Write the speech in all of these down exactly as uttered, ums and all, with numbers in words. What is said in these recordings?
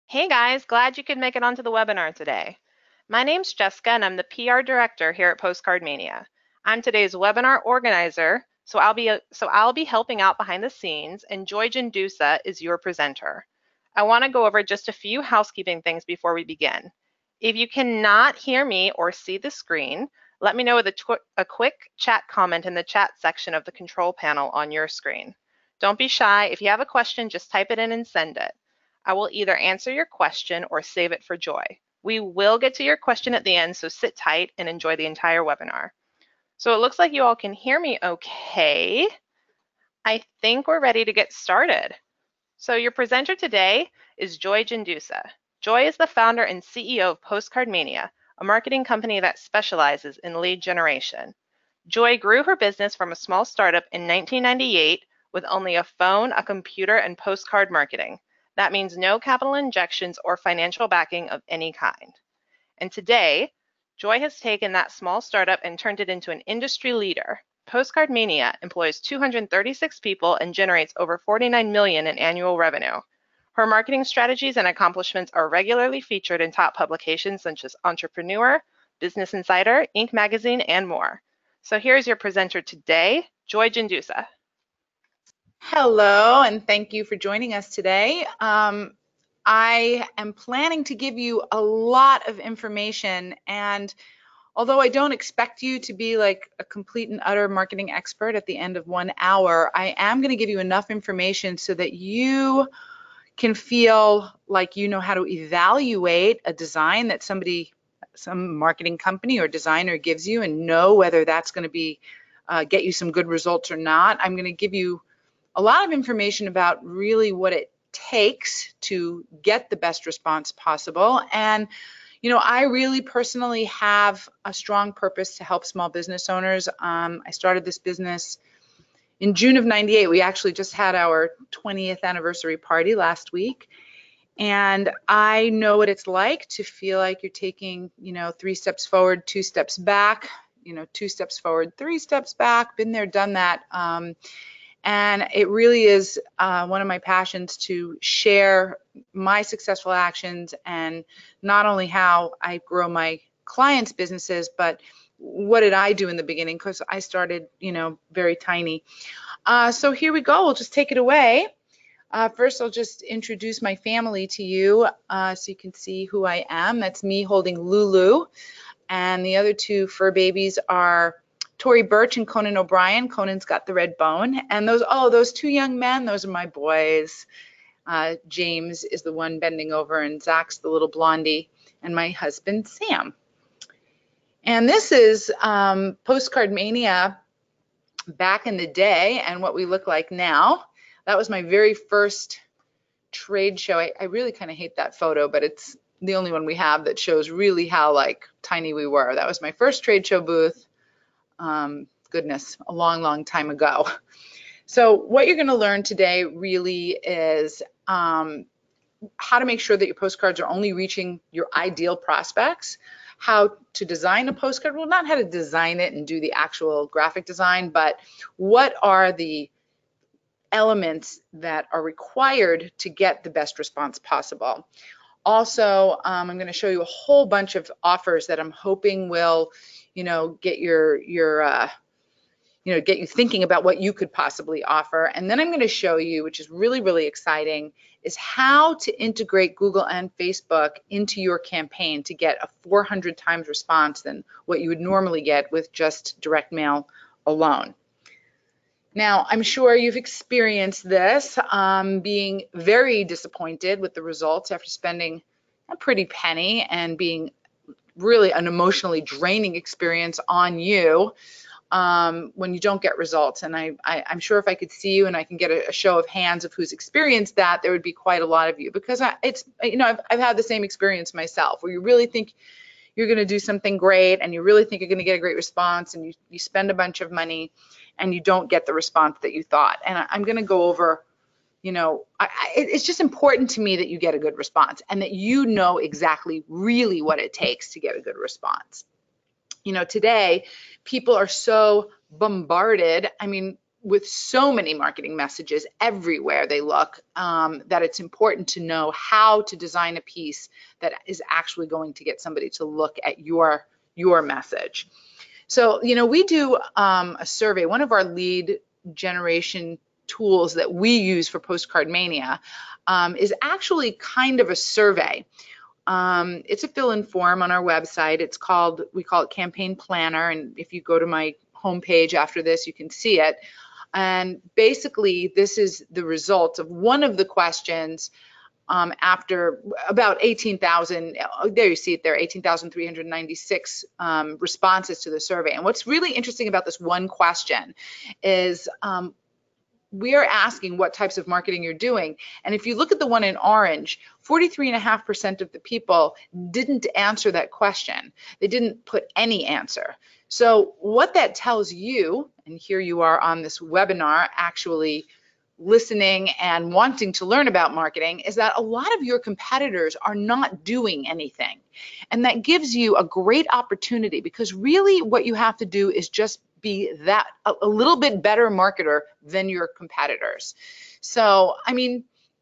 Hey guys, glad you could make it onto the webinar today. My name's Jessica and I'm the P R director here at Postcard Mania. I'm today's webinar organizer, so I'll be so I'll be helping out behind the scenes, and Joy Jandusa is your presenter. I want to go over just a few housekeeping things before we begin. If you cannot hear me or see the screen, let me know with a, a quick chat comment in the chat section of the control panel on your screen. Don't be shy. If you have a question, just type it in and send it. I will either answer your question or save it for Joy. We will get to your question at the end, so sit tight and enjoy the entire webinar. So it looks like you all can hear me okay. I think we're ready to get started. So your presenter today is Joy Jandusa. Joy is the founder and C E O of Postcard Mania, a marketing company that specializes in lead generation. Joy grew her business from a small startup in nineteen ninety-eight with only a phone, a computer, and postcard marketing. That means no capital injections or financial backing of any kind. And today, Joy has taken that small startup and turned it into an industry leader. Postcard Mania employs two hundred thirty-six people and generates over forty-nine million dollars in annual revenue. Her marketing strategies and accomplishments are regularly featured in top publications such as Entrepreneur, Business Insider, Inc magazine, and more. So here's your presenter today, Joy Jandusa. Hello, and thank you for joining us today. Um, I am planning to give you a lot of information, and although I don't expect you to be like a complete and utter marketing expert at the end of one hour, I am going to give you enough information so that you can feel like you know how to evaluate a design that somebody, some marketing company or designer gives you, and know whether that's going to be uh, get you some good results or not. I'm going to give you a lot of information about really what it takes to get the best response possible. And, you know, I really personally have a strong purpose to help small business owners. Um, I started this business in June of ninety-eight. We actually just had our twentieth anniversary party last week. And I know what it's like to feel like you're taking, you know, three steps forward, two steps back, you know, two steps forward, three steps back, been there, done that. Um, And it really is uh, one of my passions to share my successful actions and not only how I grow my clients' businesses, but what did I do in the beginning, because I started, you know, very tiny. Uh, so here we go. We'll just take it away. Uh, first, I'll just introduce my family to you uh, so you can see who I am. That's me holding Lulu. And the other two fur babies are Tory Birch and Conan O'Brien. Conan's got the red bone. And those, oh, those two young men, those are my boys. Uh, James is the one bending over, and Zach's the little blondie, and my husband, Sam. And this is um, Postcard Mania back in the day and what we look like now. That was my very first trade show. I, I really kind of hate that photo, but it's the only one we have that shows really how like tiny we were. That was my first trade show booth. Um, goodness, a long, long time ago. So what you're going to learn today really is um, how to make sure that your postcards are only reaching your ideal prospects, how to design a postcard. Well, not how to design it and do the actual graphic design, but what are the elements that are required to get the best response possible. Also, um, I'm going to show you a whole bunch of offers that I'm hoping will, you know, get your your uh, you know, get you thinking about what you could possibly offer. And then I'm going to show you, which is really, really exciting, is how to integrate Google and Facebook into your campaign to get a four hundred times response than what you would normally get with just direct mail alone. Now, I'm sure you've experienced this, um, being very disappointed with the results after spending a pretty penny and being really an emotionally draining experience on you um, when you don't get results. And I, I, I'm sure if I could see you and I can get a, a show of hands of who's experienced that, there would be quite a lot of you, because I, it's, you know, I've, I've had the same experience myself, where you really think you're going to do something great and you really think you're going to get a great response, and you, you spend a bunch of money and you don't get the response that you thought. And I, I'm going to go over, you know, I, I, it's just important to me that you get a good response and that you know exactly really what it takes to get a good response. You know, today people are so bombarded. I mean, with so many marketing messages everywhere they look, um, that it's important to know how to design a piece that is actually going to get somebody to look at your, your message. So, you know, we do um, a survey. One of our lead generation tools that we use for Postcard Mania um, is actually kind of a survey. Um, it's a fill-in form on our website. It's called, we call it Campaign Planner, and if you go to my homepage after this, you can see it. And basically, this is the result of one of the questions um, after about eighteen thousand, there you see it there, eighteen thousand three hundred ninety-six um, responses to the survey. And what's really interesting about this one question is um, we are asking what types of marketing you're doing. And if you look at the one in orange, forty-three point five percent of the people didn't answer that question. They didn't put any answer. So what that tells you, and here you are on this webinar actually listening and wanting to learn about marketing, is that a lot of your competitors are not doing anything. And that gives you a great opportunity, because really what you have to do is just be that a, a little bit better marketer than your competitors. So, I mean,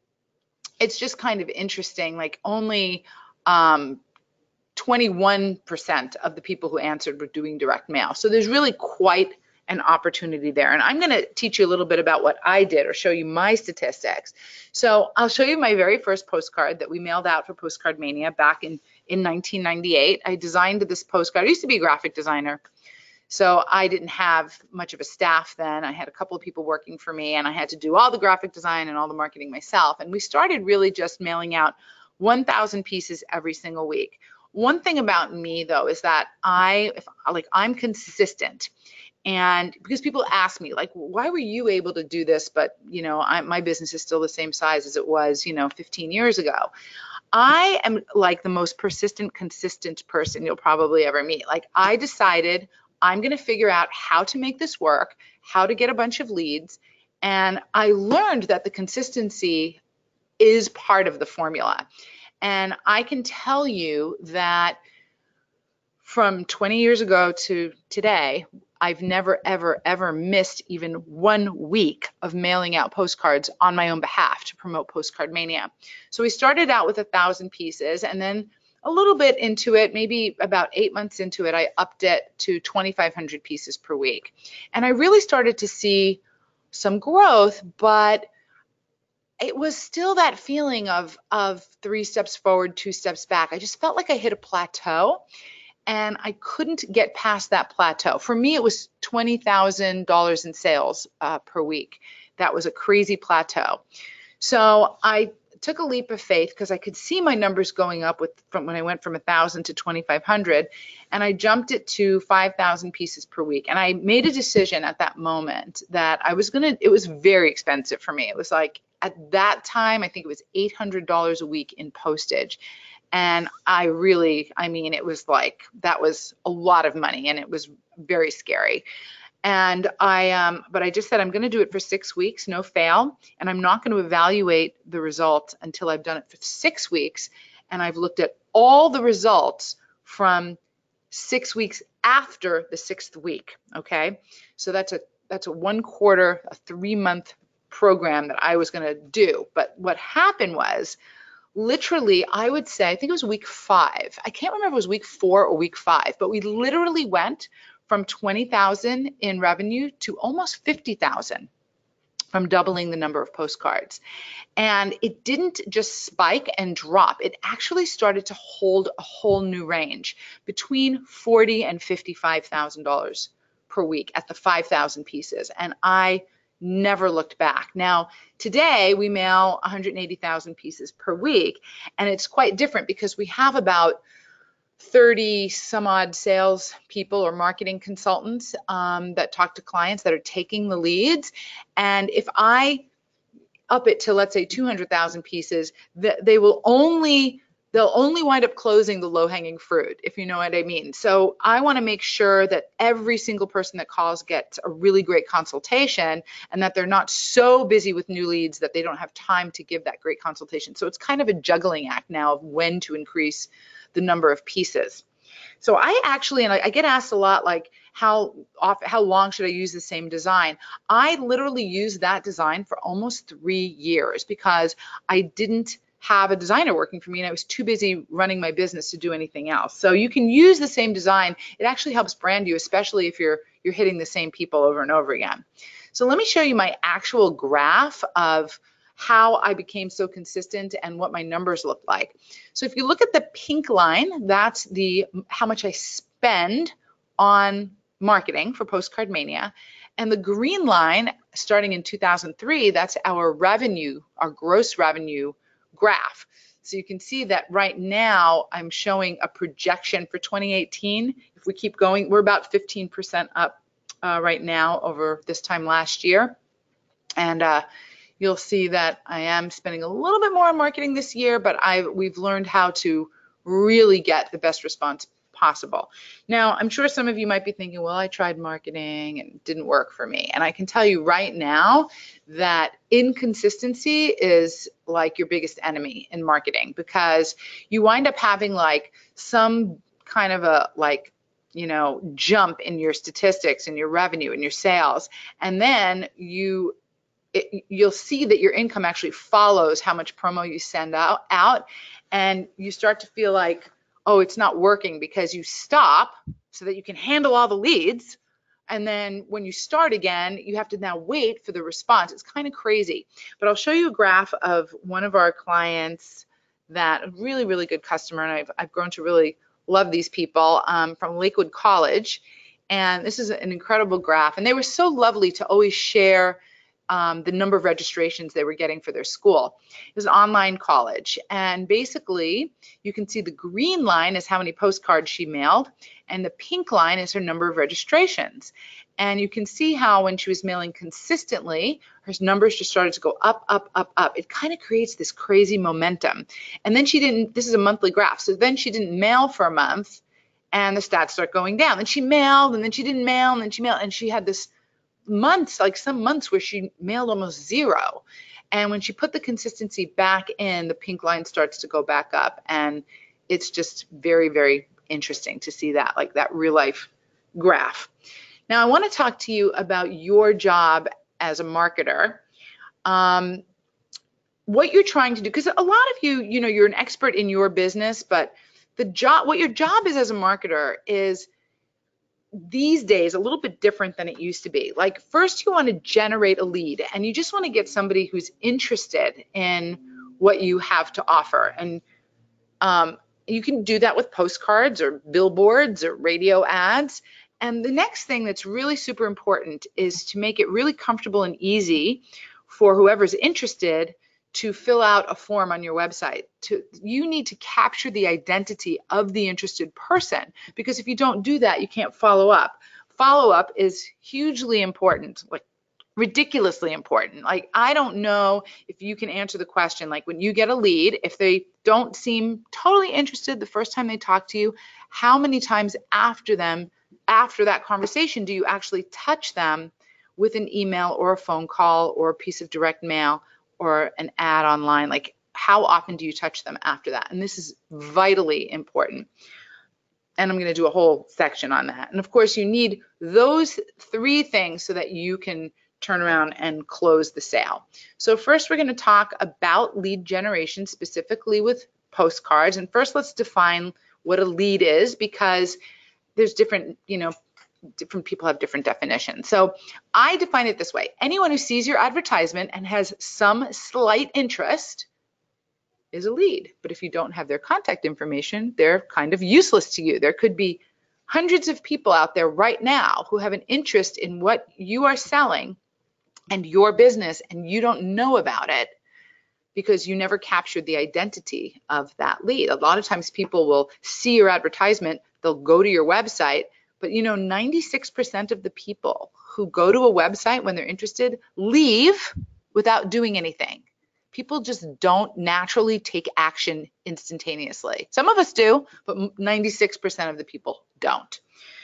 it's just kind of interesting, like only um, twenty-one percent of the people who answered were doing direct mail. So there's really quite an opportunity there. And I'm going to teach you a little bit about what I did, or show you my statistics. So I'll show you my very first postcard that we mailed out for Postcard Mania back in, in nineteen ninety-eight. I designed this postcard. I used to be a graphic designer, so I didn't have much of a staff then. I had a couple of people working for me, and I had to do all the graphic design and all the marketing myself. And we started really just mailing out one thousand pieces every single week. One thing about me though is that I, if, like, I'm consistent. And because people ask me, like, why were you able to do this, but, you know, I, my business is still the same size as it was, you know, fifteen years ago. I am like the most persistent, consistent person you'll probably ever meet. Like, I decided I'm going to figure out how to make this work, how to get a bunch of leads. And I learned that the consistency is part of the formula. And I can tell you that from twenty years ago to today, I've never, ever, ever missed even one week of mailing out postcards on my own behalf to promote Postcard Mania. So we started out with a thousand pieces, and then a little bit into it, maybe about eight months into it, I upped it to twenty-five hundred pieces per week. And I really started to see some growth, but it was still that feeling of, of three steps forward, two steps back. I just felt like I hit a plateau, and I couldn't get past that plateau. For me, it was twenty thousand dollars in sales uh, per week. That was a crazy plateau. So I took a leap of faith, because I could see my numbers going up with from when I went from one thousand to twenty-five hundred, and I jumped it to five thousand pieces per week. And I made a decision at that moment that I was gonna, it was very expensive for me. It was like, at that time, I think it was eight hundred dollars a week in postage. And I really, I mean, it was like, that was a lot of money, and it was very scary. And I, um, but I just said, I'm going to do it for six weeks, no fail. And I'm not going to evaluate the result until I've done it for six weeks. And I've looked at all the results from six weeks after the sixth week. Okay. So that's a, that's a one quarter, a three month program that I was going to do. But what happened was, literally, I would say, I think it was week five. I can't remember if it was week four or week five, but we literally went from twenty thousand in revenue to almost fifty thousand from doubling the number of postcards. And it didn't just spike and drop. It actually started to hold a whole new range between forty thousand and fifty-five thousand dollars per week at the five thousand pieces. And I never looked back. Now, today we mail one hundred eighty thousand pieces per week, and it's quite different because we have about thirty some odd sales people or marketing consultants um, that talk to clients that are taking the leads. And if I up it to, let's say, two hundred thousand pieces, that they will only they'll only wind up closing the low-hanging fruit, if you know what I mean. So I want to make sure that every single person that calls gets a really great consultation, and that they're not so busy with new leads that they don't have time to give that great consultation. So it's kind of a juggling act now of when to increase the number of pieces. So I actually, and I get asked a lot, like, how often, how long should I use the same design? I literally used that design for almost three years because I didn't have a designer working for me and I was too busy running my business to do anything else. So you can use the same design. It actually helps brand you, especially if you're you're hitting the same people over and over again. So let me show you my actual graph of how I became so consistent and what my numbers look like. So if you look at the pink line, that's the how much I spend on marketing for Postcard Mania. And the green line, starting in two thousand three, that's our revenue, our gross revenue graph. So you can see that right now I'm showing a projection for twenty eighteen. If we keep going, we're about fifteen percent up uh, right now over this time last year. And uh, you'll see that I am spending a little bit more on marketing this year, but I've, we've learned how to really get the best response possible. Now, I'm sure some of you might be thinking, well, I tried marketing and it didn't work for me. And I can tell you right now that inconsistency is like your biggest enemy in marketing, because you wind up having like some kind of a like, you know, jump in your statistics and your revenue and your sales. And then you It, you'll see that your income actually follows how much promo you send out, out, and you start to feel like, oh, it's not working, because you stop so that you can handle all the leads, and then when you start again, you have to now wait for the response. It's kind of crazy, but I'll show you a graph of one of our clients, that a really, really good customer, and I've, I've grown to really love these people, um, from Lakewood College, and this is an incredible graph, and they were so lovely to always share Um, the number of registrations they were getting for their school. It was an online college, and basically you can see the green line is how many postcards she mailed, and the pink line is her number of registrations. And you can see how when she was mailing consistently, her numbers just started to go up, up, up, up. It kind of creates this crazy momentum. And then she didn't, this is a monthly graph, so then she didn't mail for a month, and the stats start going down. Then she mailed, and then she didn't mail, and then she mailed, and she had this months, like some months where she mailed almost zero. And when she put the consistency back in, the pink line starts to go back up. And it's just very, very interesting to see that, like that real life graph. Now, I want to talk to you about your job as a marketer. Um, what you're trying to do, because a lot of you, you know, you're an expert in your business, but the job, what your job is as a marketer is these days a little bit different than it used to be. Like, first you want to generate a lead, and you just want to get somebody who's interested in what you have to offer. And um, you can do that with postcards or billboards or radio ads. And the next thing that's really super important is to make it really comfortable and easy for whoever's interested to fill out a form on your website. To, you need to capture the identity of the interested person, because if you don't do that, you can't follow up. Follow up is hugely important, like ridiculously important. Like, I don't know if you can answer the question, like when you get a lead, if they don't seem totally interested the first time they talk to you, how many times after them, after that conversation, do you actually touch them with an email or a phone call or a piece of direct mail or an ad online? Like, how often do you touch them after that? And this is vitally important. And I'm going to do a whole section on that. And of course, you need those three things so that you can turn around and close the sale. So first, we're going to talk about lead generation, specifically with postcards. And first, let's define what a lead is, because there's different, you know, different people have different definitions. So I define it this way: anyone who sees your advertisement and has some slight interest is a lead. But if you don't have their contact information, they're kind of useless to you. There could be hundreds of people out there right now who have an interest in what you are selling and your business, and you don't know about it because you never captured the identity of that lead. A lot of times people will see your advertisement, they'll go to your website, but you know, ninety-six percent of the people who go to a website when they're interested leave without doing anything. People just don't naturally take action instantaneously. Some of us do, but ninety-six percent of the people don't.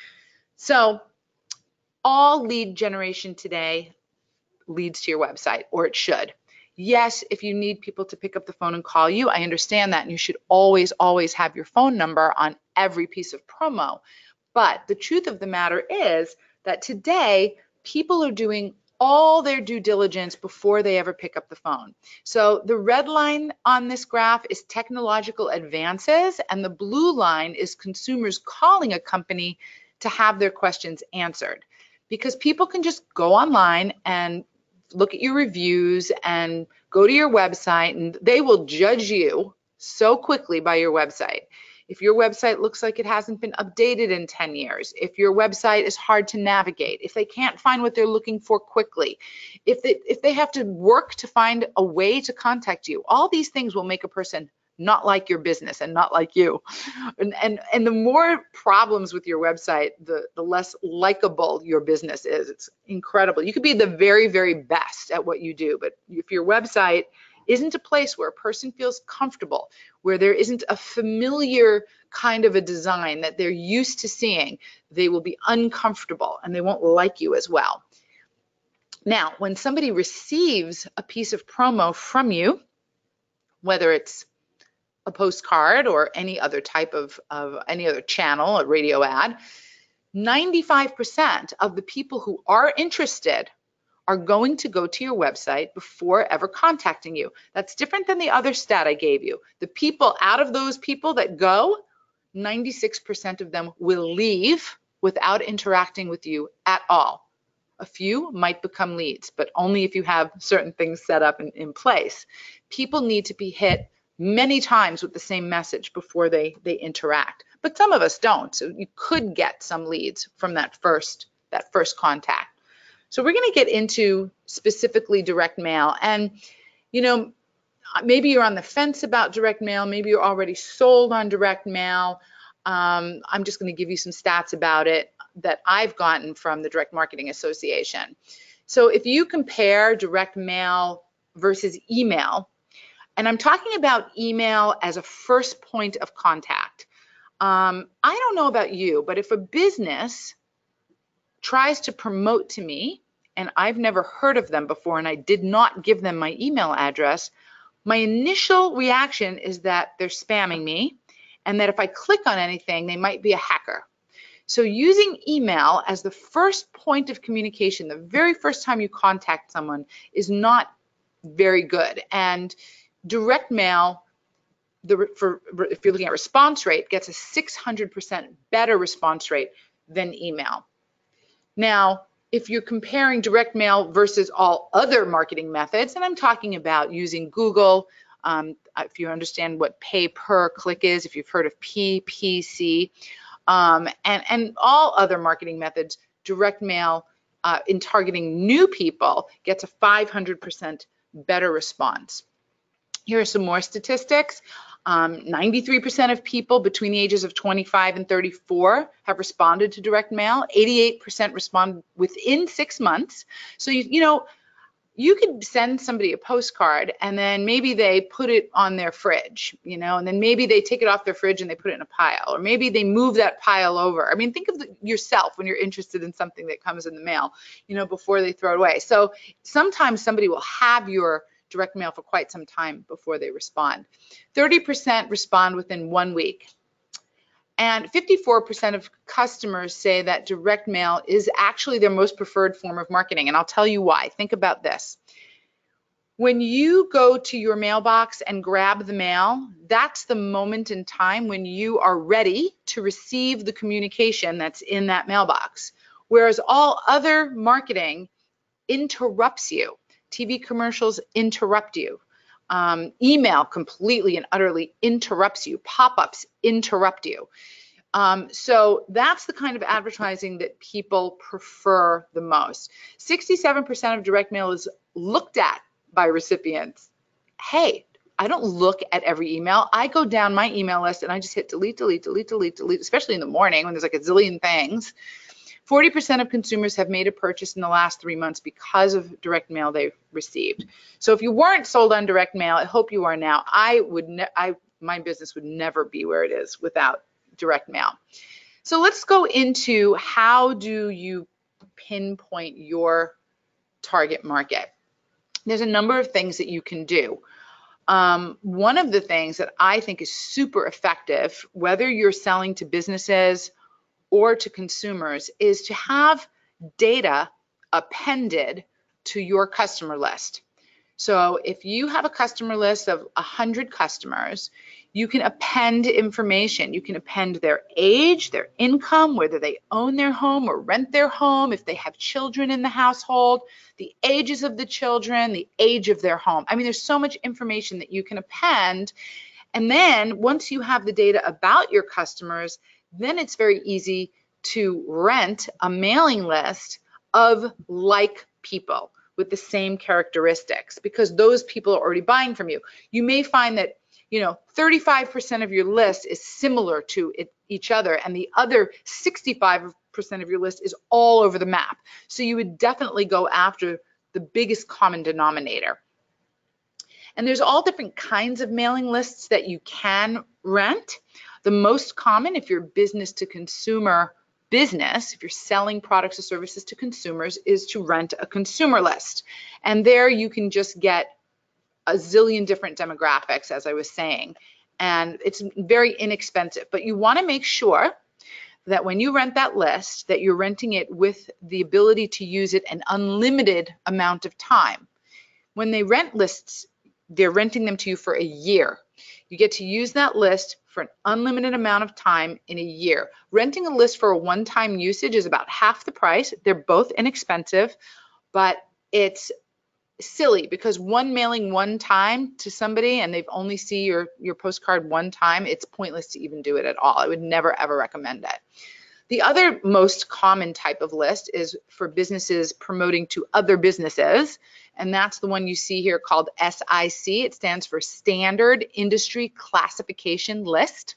So all lead generation today leads to your website, or it should. Yes, if you need people to pick up the phone and call you, I understand that, and you should always, always have your phone number on every piece of promo. But the truth of the matter is that today people are doing all their due diligence before they ever pick up the phone. So the red line on this graph is technological advances, and the blue line is consumers calling a company to have their questions answered. Because people can just go online and look at your reviews and go to your website, and they will judge you so quickly by your website. If your website looks like it hasn't been updated in ten years, if your website is hard to navigate, if they can't find what they're looking for quickly, if they, if they have to work to find a way to contact you, all these things will make a person not like your business and not like you. And, and, and the more problems with your website, the, the less likable your business is. It's incredible. You could be the very, very best at what you do, but if your website isn't a place where a person feels comfortable, where there isn't a familiar kind of a design that they're used to seeing, they will be uncomfortable and they won't like you as well. Now, when somebody receives a piece of promo from you, whether it's a postcard or any other type of, of any other channel, a radio ad, ninety-five percent of the people who are interested are going to go to your website before ever contacting you. That's different than the other stat I gave you. The people, out of those people that go, ninety-six percent of them will leave without interacting with you at all. A few might become leads, but only if you have certain things set up in, in place. People need to be hit many times with the same message before they, they interact. But some of us don't, so you could get some leads from that first, that first contact. So we're going to get into specifically direct mail. And, you know, maybe you're on the fence about direct mail. Maybe you're already sold on direct mail. Um, I'm just going to give you some stats about it that I've gotten from the Direct Marketing Association. So if you compare direct mail versus email, and I'm talking about email as a first point of contact. Um, I don't know about you, but if a business tries to promote to me, and I've never heard of them before, and I did not give them my email address, my initial reaction is that they're spamming me, and that if I click on anything, they might be a hacker. So using email as the first point of communication, the very first time you contact someone, is not very good. And direct mail, the, for, if you're looking at response rate, gets a six hundred percent better response rate than email. Now, if you're comparing direct mail versus all other marketing methods, and I'm talking about using Google, um, if you understand what pay per click is, if you've heard of P P C, um, and, and all other marketing methods, direct mail uh, in targeting new people gets a five hundred percent better response. Here are some more statistics. Um, ninety-three percent of people between the ages of twenty-five and thirty-four have responded to direct mail. eighty-eight percent respond within six months. So, you, you know, you could send somebody a postcard and then maybe they put it on their fridge, you know, and then maybe they take it off their fridge and they put it in a pile, or maybe they move that pile over. I mean, think of the, yourself when you're interested in something that comes in the mail, you know, before they throw it away. So sometimes somebody will have your direct mail for quite some time before they respond. thirty percent respond within one week. And fifty-four percent of customers say that direct mail is actually their most preferred form of marketing. And I'll tell you why. Think about this. When you go to your mailbox and grab the mail, that's the moment in time when you are ready to receive the communication that's in that mailbox. Whereas all other marketing interrupts you. T V commercials interrupt you. Um, email completely and utterly interrupts you. Pop-ups interrupt you. Um, so that's the kind of advertising that people prefer the most. sixty-seven percent of direct mail is looked at by recipients. Hey, I don't look at every email. I go down my email list and I just hit delete, delete, delete, delete, delete, especially in the morning when there's like a zillion things. forty percent of consumers have made a purchase in the last three months because of direct mail they've received. So if you weren't sold on direct mail, I hope you are now. I would, ne I, my business would never be where it is without direct mail. So let's go into how do you pinpoint your target market. There's a number of things that you can do. Um, one of the things that I think is super effective, whether you're selling to businesses or to consumers is to have data appended to your customer list. So if you have a customer list of one hundred customers, you can append information. You can append their age, their income, whether they own their home or rent their home, if they have children in the household, the ages of the children, the age of their home. I mean, there's so much information that you can append. And then once you have the data about your customers, then it's very easy to rent a mailing list of like people with the same characteristics, because those people are already buying from you. You may find that, you know, thirty-five percent of your list is similar to it, each other, and the other sixty-five percent of your list is all over the map. So you would definitely go after the biggest common denominator. And there's all different kinds of mailing lists that you can rent. The most common, if you're business to consumer business, if you're selling products or services to consumers, is to rent a consumer list. And there you can just get a zillion different demographics, as I was saying, and it's very inexpensive. But you want to make sure that when you rent that list, that you're renting it with the ability to use it an unlimited amount of time. When they rent lists, they're renting them to you for a year. You get to use that list for an unlimited amount of time in a year. Renting a list for a one-time usage is about half the price. They're both inexpensive, but it's silly because one mailing one time to somebody and they've only see your, your postcard one time, it's pointless to even do it at all. I would never, ever recommend it. The other most common type of list is for businesses promoting to other businesses, and that's the one you see here called S I C. It stands for Standard Industry Classification List.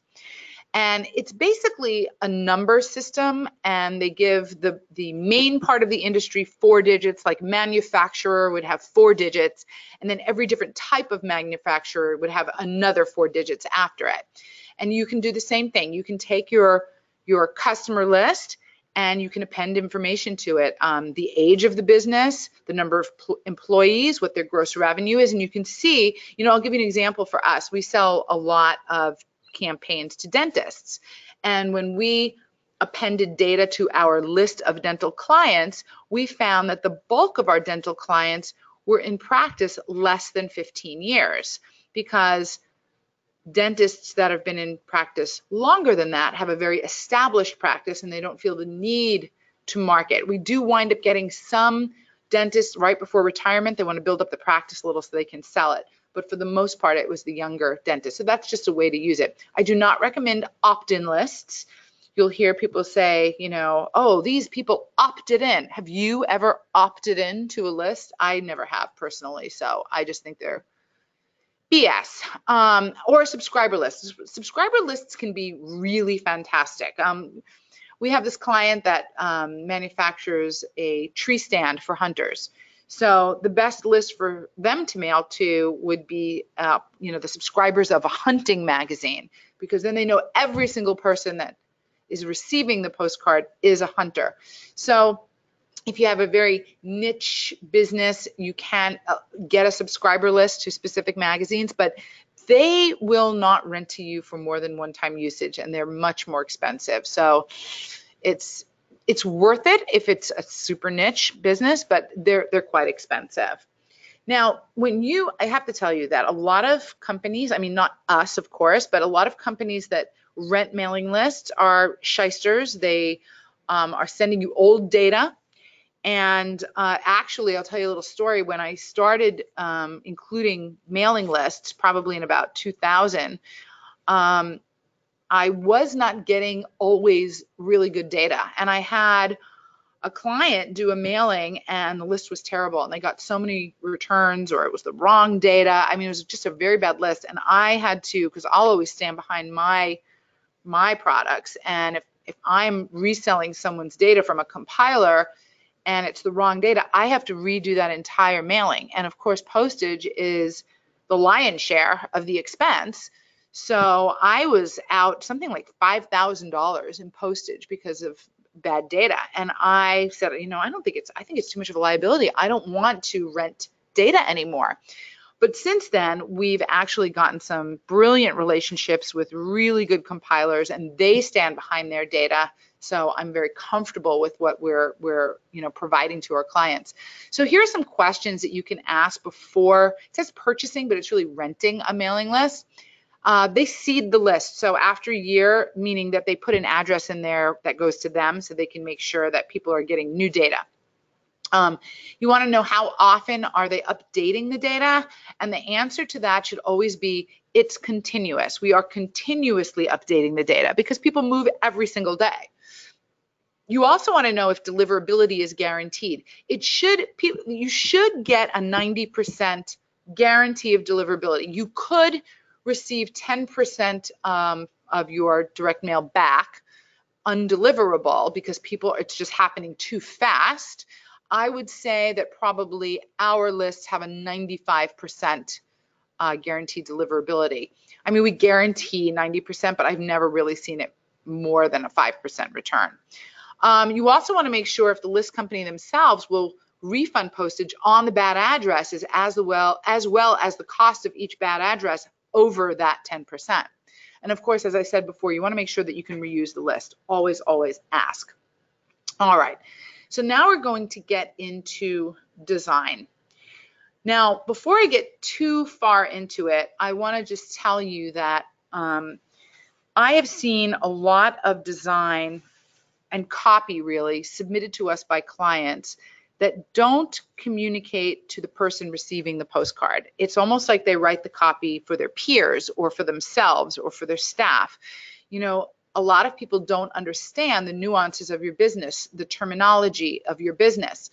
And it's basically a number system, and they give the, the main part of the industry four digits, like manufacturer would have four digits, and then every different type of manufacturer would have another four digits after it. And you can do the same thing. You can take your, your customer list and you can append information to it, um, the age of the business, the number of employees, what their gross revenue is, and you can see, you know, I'll give you an example for us. We sell a lot of campaigns to dentists. And when we appended data to our list of dental clients, we found that the bulk of our dental clients were in practice less than fifteen years, because dentists that have been in practice longer than that have a very established practice and they don't feel the need to market. We do wind up getting some dentists right before retirement. They want to build up the practice a little so they can sell it. But for the most part, it was the younger dentist. So that's just a way to use it. I do not recommend opt-in lists. You'll hear people say, you know, oh, these people opted in. Have you ever opted in to a list? I never have personally, so I just think they're B S. Um, or subscriber lists. Subscriber lists can be really fantastic. Um, we have this client that um, manufactures a tree stand for hunters. So the best list for them to mail to would be, uh, you know, the subscribers of a hunting magazine, because then they know every single person that is receiving the postcard is a hunter. So if you have a very niche business, you can uh, get a subscriber list to specific magazines, but they will not rent to you for more than one-time usage, and they're much more expensive. So it's it's worth it if it's a super niche business, but they're they're quite expensive. Now, when you, I have to tell you that a lot of companies, I mean, not us, of course, but a lot of companies that rent mailing lists are shysters. They um, are sending you old data. And uh, actually, I'll tell you a little story. When I started um, including mailing lists, probably in about two thousand, um, I was not getting always really good data. And I had a client do a mailing and the list was terrible, and they got so many returns, or it was the wrong data. I mean, it was just a very bad list. And I had to, because I'll always stand behind my my products. And if, if I'm reselling someone's data from a compiler, and it's the wrong data, I have to redo that entire mailing. And of course, postage is the lion's share of the expense. So I was out something like five thousand dollars in postage because of bad data. And I said, you know, I don't think it's, I think it's too much of a liability. I don't want to rent data anymore. But since then, we've actually gotten some brilliant relationships with really good compilers, and they stand behind their data. So I'm very comfortable with what we're, we're you know, providing to our clients. So here are some questions that you can ask before, it says purchasing, but it's really renting a mailing list. Uh, they seed the list. So after a year, meaning that they put an address in there that goes to them so they can make sure that people are getting new data. Um, you want to know how often are they updating the data? And the answer to that should always be it's continuous. We are continuously updating the data because people move every single day. You also want to know if deliverability is guaranteed. It should, you should get a ninety percent guarantee of deliverability. You could receive ten percent um, of your direct mail back undeliverable because people, it's just happening too fast. I would say that probably our lists have a ninety-five percent uh, guaranteed deliverability. I mean, we guarantee ninety percent, but I've never really seen it more than a five percent return. Um, you also want to make sure if the list company themselves will refund postage on the bad addresses as well as well as the cost of each bad address over that ten percent. And of course, as I said before, you want to make sure that you can reuse the list. Always, always ask. All right, so now we're going to get into design. Now, before I get too far into it, I want to just tell you that um, I have seen a lot of design and copy really submitted to us by clients that don't communicate to the person receiving the postcard. It's almost like they write the copy for their peers or for themselves or for their staff. You know, a lot of people don't understand the nuances of your business, the terminology of your business.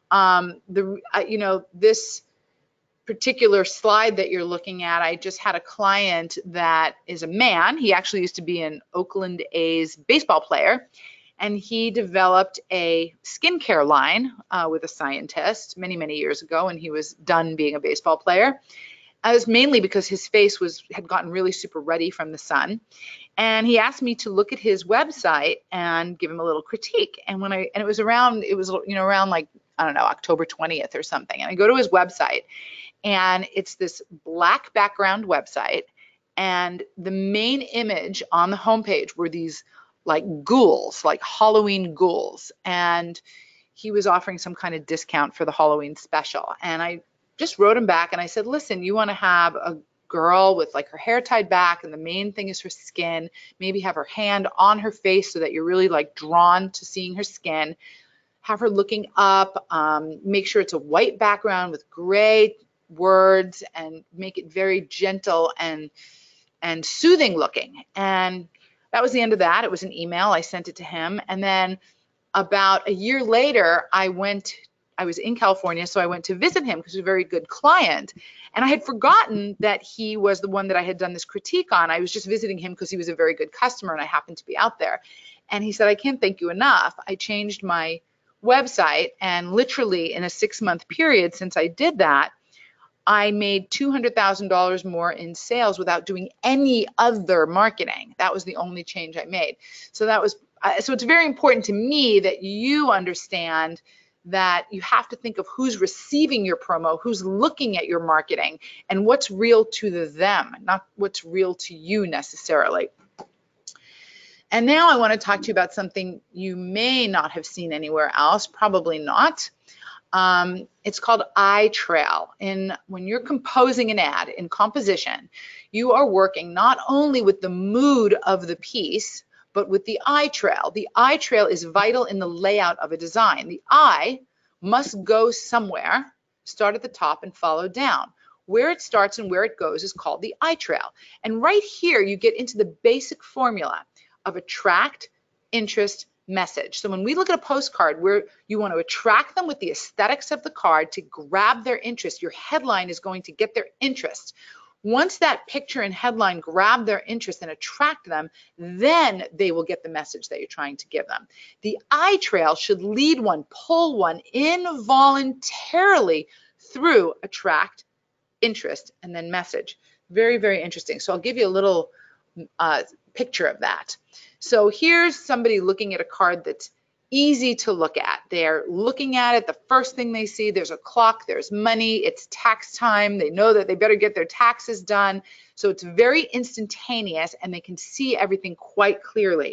Um, the, uh, you know, this particular slide that you're looking at, I just had a client that is a man. He actually used to be an Oakland A's baseball player. And he developed a skincare line uh, with a scientist many, many years ago, and he was done being a baseball player. It was mainly because his face was had gotten really super ruddy from the sun. And he asked me to look at his website and give him a little critique. And when I and it was around, it was you know around like I don't know October twentieth or something. And I go to his website, and it's this black background website, and the main image on the homepage were these like ghouls, like Halloween ghouls. And he was offering some kind of discount for the Halloween special. And I just wrote him back and I said, listen, you want to have a girl with like her hair tied back and the main thing is her skin, maybe have her hand on her face so that you're really like drawn to seeing her skin, have her looking up, um, make sure it's a white background with gray words and make it very gentle and, and soothing looking. And that was the end of that. It was an email. I sent it to him. And then about a year later, I went, I was in California, so I went to visit him because he was a very good client. And I had forgotten that he was the one that I had done this critique on. I was just visiting him because he was a very good customer and I happened to be out there. And he said, I can't thank you enough. I changed my website, and literally in a six month period since I did that, I made two hundred thousand dollars more in sales without doing any other marketing. That was the only change I made. So that was, so it's very important to me that you understand that you have to think of who's receiving your promo, who's looking at your marketing, and what's real to them, not what's real to you necessarily. And now I want to talk to you about something you may not have seen anywhere else, probably not. Um, it's called eye trail. And when you're composing an ad in composition, you are working not only with the mood of the piece, but with the eye trail. The eye trail is vital in the layout of a design. The eye must go somewhere, start at the top and follow down. Where it starts and where it goes is called the eye trail. And right here, you get into the basic formula of attract, interest, message. So when we look at a postcard where you want to attract them with the aesthetics of the card to grab their interest, your headline is going to get their interest. Once that picture and headline grab their interest and attract them, then they will get the message that you're trying to give them. The eye trail should lead one, pull one involuntarily through attract, interest, and then message. Very, very interesting. So I'll give you a little uh, picture of that. So here's somebody looking at a card that's easy to look at. They're looking at it. The first thing they see, there's a clock, there's money, it's tax time. They know that they better get their taxes done. So it's very instantaneous and they can see everything quite clearly.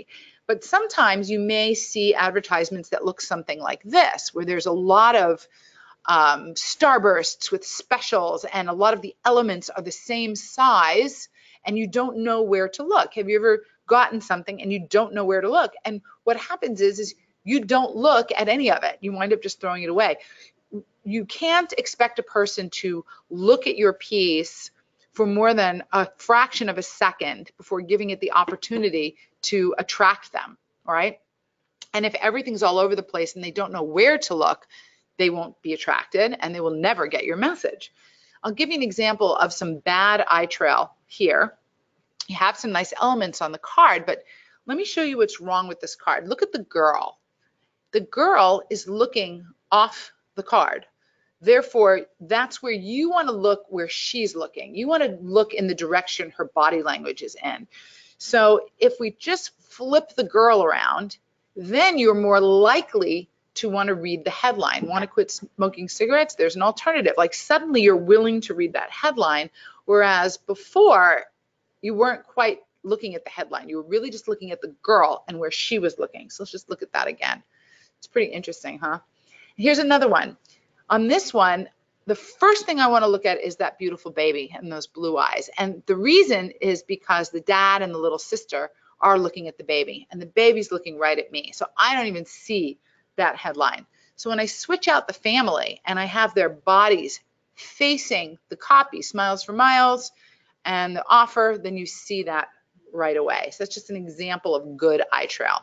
But sometimes you may see advertisements that look something like this, where there's a lot of um, starbursts with specials and a lot of the elements are the same size and you don't know where to look. Have you ever gotten something and you don't know where to look? And what happens is, is you don't look at any of it. You wind up just throwing it away. You can't expect a person to look at your piece for more than a fraction of a second before giving it the opportunity to attract them, all right? And if everything's all over the place and they don't know where to look, they won't be attracted and they will never get your message. I'll give you an example of some bad eye trail here. You have some nice elements on the card, but let me show you what's wrong with this card. Look at the girl. The girl is looking off the card. Therefore, that's where you want to look where she's looking. You want to look in the direction her body language is in. So if we just flip the girl around, then you're more likely to want to read the headline. Want to quit smoking cigarettes? There's an alternative. Like suddenly you're willing to read that headline, whereas before you weren't quite looking at the headline. You were really just looking at the girl and where she was looking. So let's just look at that again. It's pretty interesting, huh? Here's another one. On this one, the first thing I want to look at is that beautiful baby and those blue eyes. And the reason is because the dad and the little sister are looking at the baby, and the baby's looking right at me. So I don't even see that headline. So when I switch out the family and I have their bodies facing the copy, Smiles for Miles, and the offer, then you see that right away. So that's just an example of good eye trail.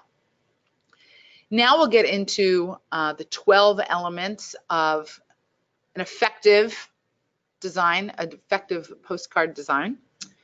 Now we'll get into uh, the twelve elements of an effective design, an effective postcard design.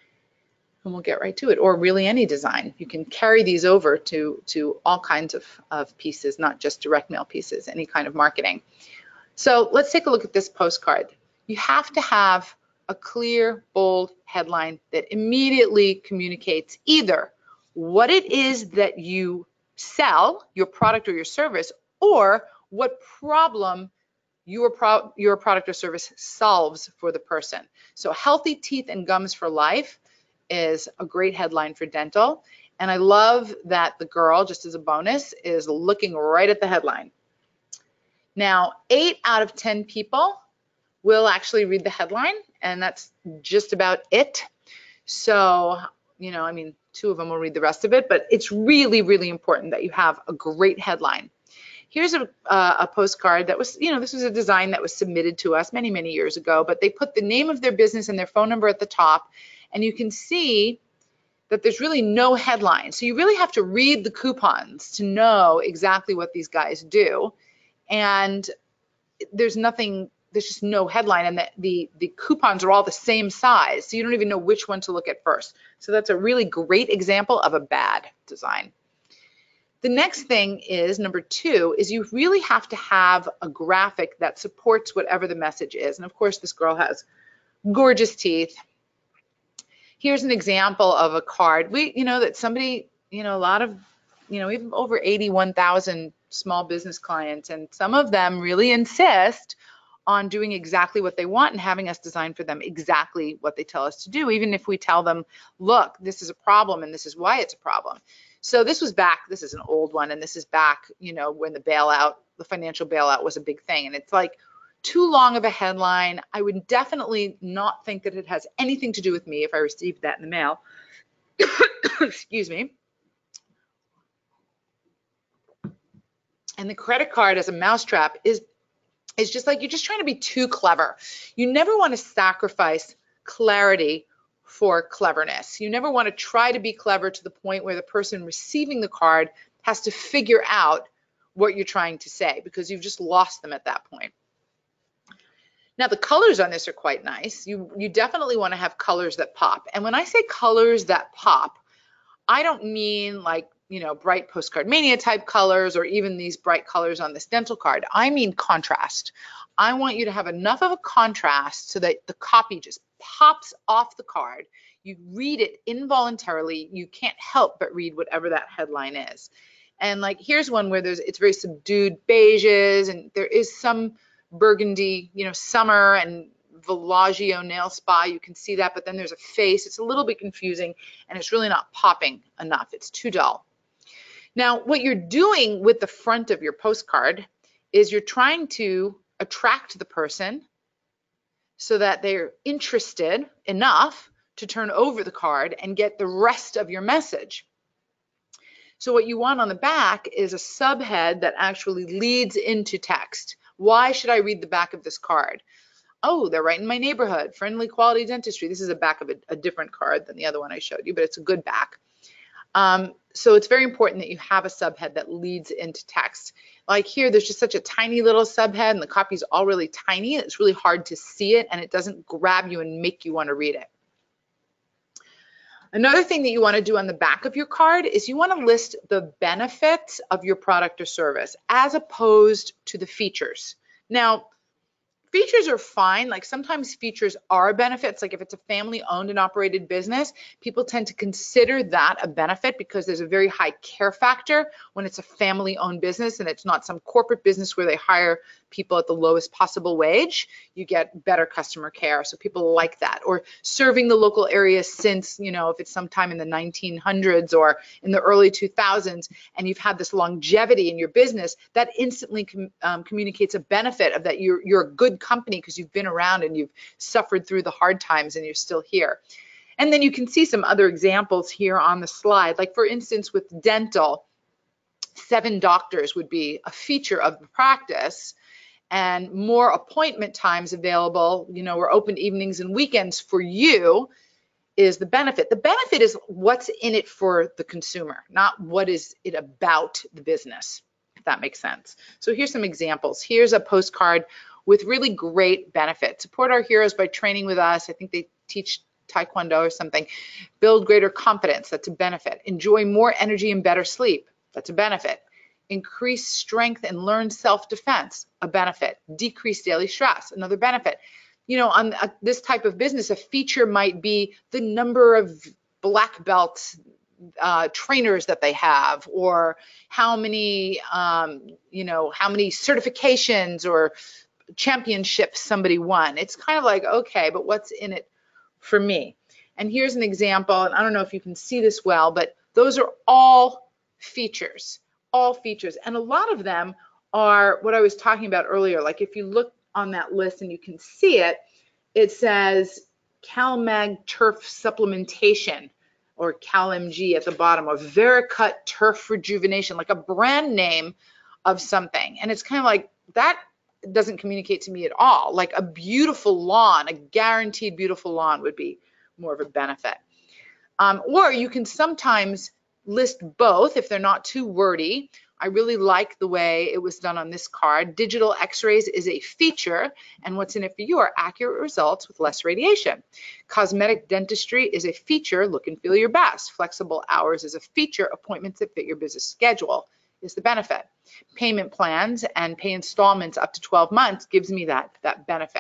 And we'll get right to it, or really any design. You can carry these over to, to all kinds of, of pieces, not just direct mail pieces, any kind of marketing. So let's take a look at this postcard. You have to have a clear, bold headline that immediately communicates either what it is that you sell, your product or your service, or what problem your, pro your product or service solves for the person. So healthy teeth and gums for life is a great headline for dental. And I love that the girl, just as a bonus, is looking right at the headline. Now, eight out of ten people will actually read the headline, and that's just about it. So, you know, I mean, two of them will read the rest of it, but it's really, really important that you have a great headline. Here's a, uh, a postcard that was, you know, this was a design that was submitted to us many, many years ago, but they put the name of their business and their phone number at the top, and you can see that there's really no headline. So you really have to read the coupons to know exactly what these guys do. And there's nothing, there's just no headline, and the, the, the coupons are all the same size, so you don't even know which one to look at first. So that's a really great example of a bad design. The next thing is, number two, is you really have to have a graphic that supports whatever the message is. And of course, this girl has gorgeous teeth. Here's an example of a card. We, you know, that somebody, you know, a lot of, you know, we have over eighty-one thousand small business clients, and some of them really insist on doing exactly what they want and having us design for them exactly what they tell us to do, even if we tell them, look, this is a problem and this is why it's a problem. So this was back, this is an old one, and this is back, you know, when the bailout, the financial bailout was a big thing. And it's like too long of a headline. I would definitely not think that it has anything to do with me if I received that in the mail. Excuse me. And the credit card as a mousetrap is It's just like you're just trying to be too clever. You never want to sacrifice clarity for cleverness. You never want to try to be clever to the point where the person receiving the card has to figure out what you're trying to say, because you've just lost them at that point. Now, the colors on this are quite nice. You, you definitely want to have colors that pop. And when I say colors that pop, I don't mean like, you know, bright Postcard Mania type colors or even these bright colors on this dental card. I mean contrast. I want you to have enough of a contrast so that the copy just pops off the card. You read it involuntarily. You can't help but read whatever that headline is. And like, here's one where there's, it's very subdued beiges, and there is some burgundy, you know, summer and Villaggio nail spa. You can see that, but then there's a face. It's a little bit confusing, and it's really not popping enough. It's too dull. Now, what you're doing with the front of your postcard is you're trying to attract the person so that they're interested enough to turn over the card and get the rest of your message. So what you want on the back is a subhead that actually leads into text. Why should I read the back of this card? Oh, they're right in my neighborhood. Friendly quality dentistry. This is a back of a, a different card than the other one I showed you, but it's a good back. Um, so it's very important that you have a subhead that leads into text. Like here, there's just such a tiny little subhead and the copy's all really tiny. It's really hard to see it and it doesn't grab you and make you want to read it. Another thing that you want to do on the back of your card is you want to list the benefits of your product or service as opposed to the features. Now, features are fine. Like sometimes features are benefits. Like if it's a family owned and operated business, people tend to consider that a benefit because there's a very high care factor when it's a family owned business and it's not some corporate business where they hire people at the lowest possible wage. You get better customer care. So people like that. Or serving the local area since, you know, if it's sometime in the nineteen hundreds or in the early two thousands and you've had this longevity in your business, that instantly com um, communicates a benefit of that you're, you're a good company because you've been around and you've suffered through the hard times and you're still here. And then you can see some other examples here on the slide. Like for instance, with dental, seven doctors would be a feature of the practice and more appointment times available, you know, we're open evenings and weekends for you is the benefit. The benefit is what's in it for the consumer, not what is it about the business, if that makes sense. So here's some examples. Here's a postcard with really great benefits. Support our heroes by training with us. I think they teach Taekwondo or something. Build greater confidence. That's a benefit. Enjoy more energy and better sleep. That's a benefit. Increase strength and learn self-defense. A benefit. Decrease daily stress. Another benefit. You know, on a, this type of business, a feature might be the number of black belts uh, trainers that they have, or how many, um, you know, how many certifications or championships somebody won. It's kind of like, okay, but what's in it for me? And here's an example, and I don't know if you can see this well, but those are all features, all features. And a lot of them are what I was talking about earlier. Like if you look on that list and you can see it, it says CalMag Turf Supplementation or CalMG at the bottom, or Vericut Turf Rejuvenation, like a brand name of something. And it's kind of like, that doesn't communicate to me at all. Like a beautiful lawn, a guaranteed beautiful lawn would be more of a benefit. Um, or you can sometimes list both if they're not too wordy. I really like the way it was done on this card. Digital x-rays is a feature, and what's in it for you are accurate results with less radiation. Cosmetic dentistry is a feature, look and feel your best. Flexible hours is a feature, appointments that fit your business schedule is the benefit. Payment plans and pay installments up to twelve months gives me that, that benefit.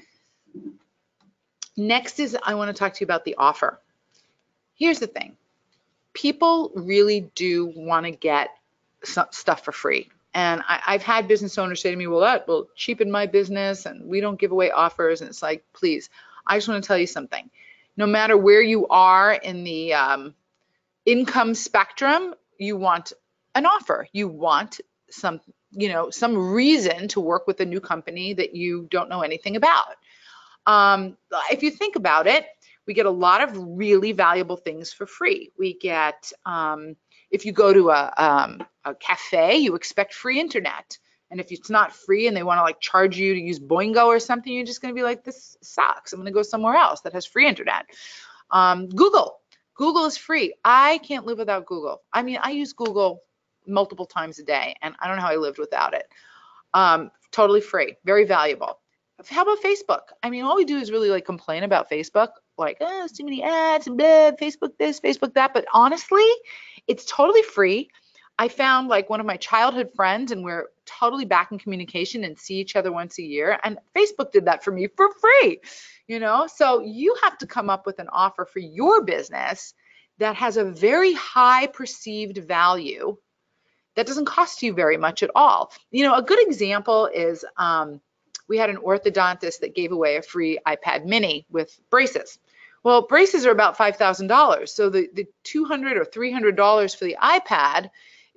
Next is I want to talk to you about the offer. Here's the thing. People really do want to get some stuff for free. And I, I've had business owners say to me, well, that will cheapen my business and we don't give away offers. And it's like, please, I just want to tell you something. No matter where you are in the um, income spectrum, you want an offer. You want some, you know, some reason to work with a new company that you don't know anything about. Um, if you think about it, we get a lot of really valuable things for free. We get, um, if you go to a, um, a cafe, you expect free internet. And if it's not free and they want to like charge you to use Boingo or something, you're just going to be like, this sucks. I'm going to go somewhere else that has free internet. Um, Google. Google is free. I can't live without Google. I mean, I use Google multiple times a day, and I don't know how I lived without it. Um, totally free, very valuable. How about Facebook? I mean, all we do is really like complain about Facebook, like, oh, too many ads and blah, Facebook this, Facebook that. But honestly, it's totally free. I found like one of my childhood friends, and we're totally back in communication and see each other once a year. And Facebook did that for me for free, you know? So you have to come up with an offer for your business that has a very high perceived value that doesn't cost you very much at all. You know, a good example is um, we had an orthodontist that gave away a free iPad mini with braces. Well, braces are about five thousand dollars. So the, the two hundred dollars or three hundred dollars for the iPad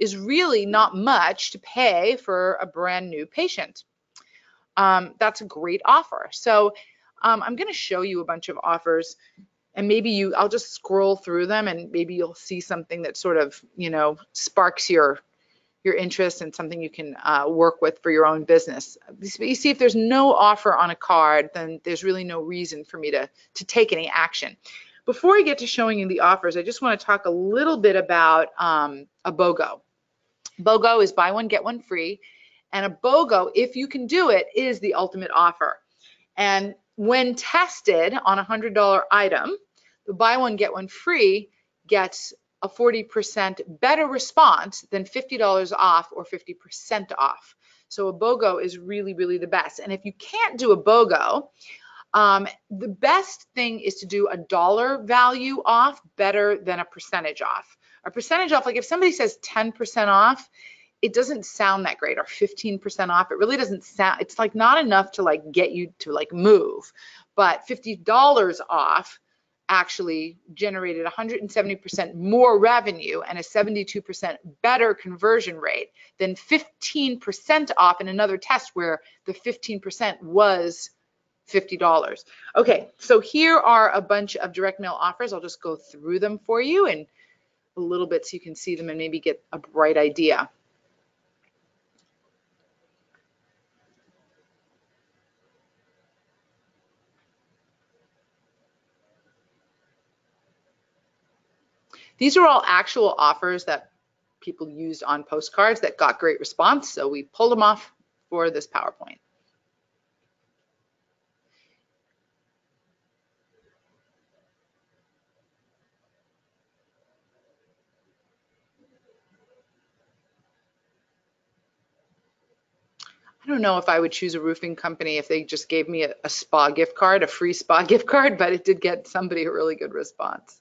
is really not much to pay for a brand new patient. Um, that's a great offer. So um, I'm going to show you a bunch of offers, and maybe you, I'll just scroll through them, and maybe you'll see something that sort of, you know, sparks your your interest and something you can uh, work with for your own business. You see, if there's no offer on a card, then there's really no reason for me to, to take any action. Before I get to showing you the offers, I just want to talk a little bit about um, a BOGO. BOGO is buy one, get one free. And a BOGO, if you can do it, is the ultimate offer. And when tested on a one hundred dollar item, the buy one, get one free gets a forty percent better response than fifty dollars off or fifty percent off. So a BOGO is really, really the best. And if you can't do a BOGO, um, the best thing is to do a dollar value off better than a percentage off. A percentage off, like if somebody says ten percent off, it doesn't sound that great, or fifteen percent off. It really doesn't sound, it's like not enough to like get you to like move. But fifty dollars off actually generated one hundred seventy percent more revenue and a seventy-two percent better conversion rate than fifteen percent off in another test where the fifteen percent was fifty dollars. Okay, so here are a bunch of direct mail offers. I'll just go through them for you in a little bit so you can see them and maybe get a bright idea. These are all actual offers that people used on postcards that got great response, so we pulled them off for this PowerPoint. I don't know if I would choose a roofing company if they just gave me a, a spa gift card, a free spa gift card, but it did get somebody a really good response.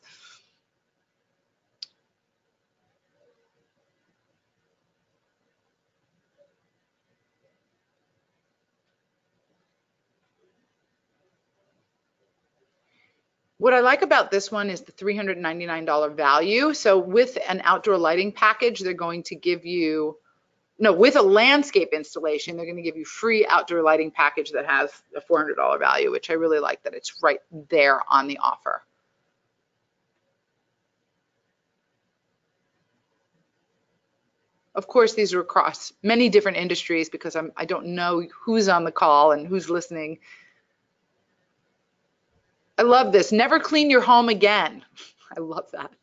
What I like about this one is the three hundred ninety-nine dollar value. So with an outdoor lighting package, they're going to give you, no, with a landscape installation, they're going to give you free outdoor lighting package that has a four hundred dollar value, which I really like that it's right there on the offer. Of course, these are across many different industries because I'm, I don't know who's on the call and who's listening. I love this. Never clean your home again. I love that.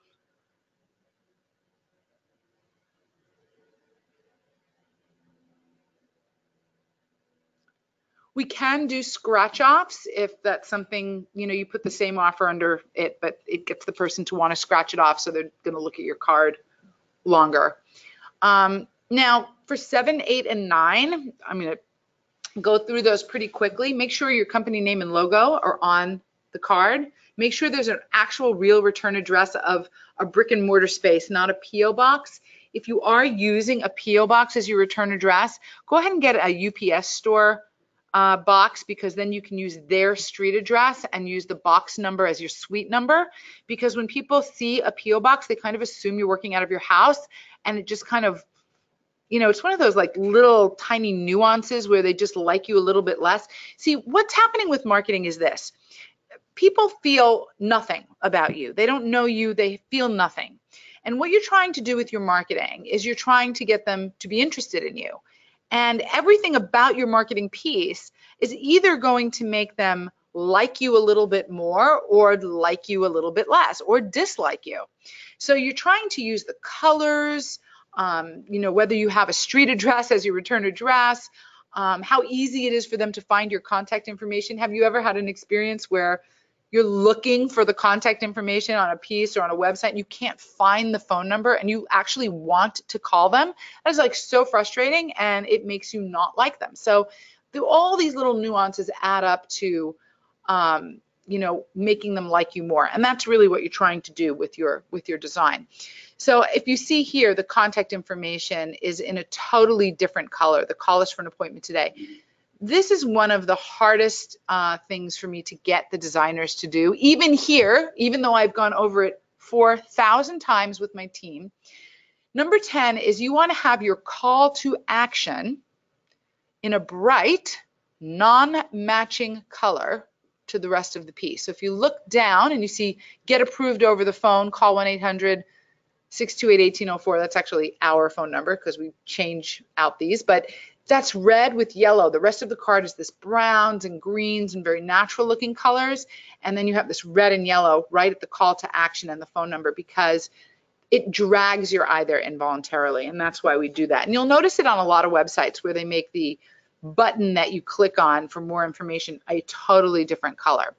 We can do scratch offs if that's something, you know, you put the same offer under it, but it gets the person to want to scratch it off, so they're going to look at your card longer. Um, now, for seven, eight, and nine, I'm going to go through those pretty quickly. Make sure your company name and logo are on the card. Make sure there's an actual real return address of a brick and mortar space, not a P O box. If you are using a P O box as your return address, go ahead and get a U P S store uh, box, because then you can use their street address and use the box number as your suite number. Because when people see a P O box, they kind of assume you're working out of your house, and it just kind of, you know, it's one of those like little tiny nuances where they just like you a little bit less. See, what's happening with marketing is this. People feel nothing about you. They don't know you. They feel nothing. And what you're trying to do with your marketing is you're trying to get them to be interested in you. And everything about your marketing piece is either going to make them like you a little bit more, or like you a little bit less, or dislike you. So you're trying to use the colors, um, you know, whether you have a street address as your return address, um, how easy it is for them to find your contact information. Have you ever had an experience where you're looking for the contact information on a piece or on a website and you can't find the phone number and you actually want to call them? That is like so frustrating, and it makes you not like them. So the, all these little nuances add up to, um, you know, making them like you more. And that's really what you're trying to do with your, with your design. So if you see here, the contact information is in a totally different color. The call is for an appointment today. This is one of the hardest uh, things for me to get the designers to do. Even here, even though I've gone over it four thousand times with my team, Number ten is you want to have your call to action in a bright, non-matching color to the rest of the piece. So if you look down and you see get approved over the phone, call one eight hundred, six two eight, one eight zero four. That's actually our phone number because we change out these, but that's red with yellow. The rest of the card is this browns and greens and very natural looking colors. And then you have this red and yellow right at the call to action and the phone number because it drags your eye there involuntarily. And that's why we do that. And you'll notice it on a lot of websites where they make the button that you click on for more information a totally different color.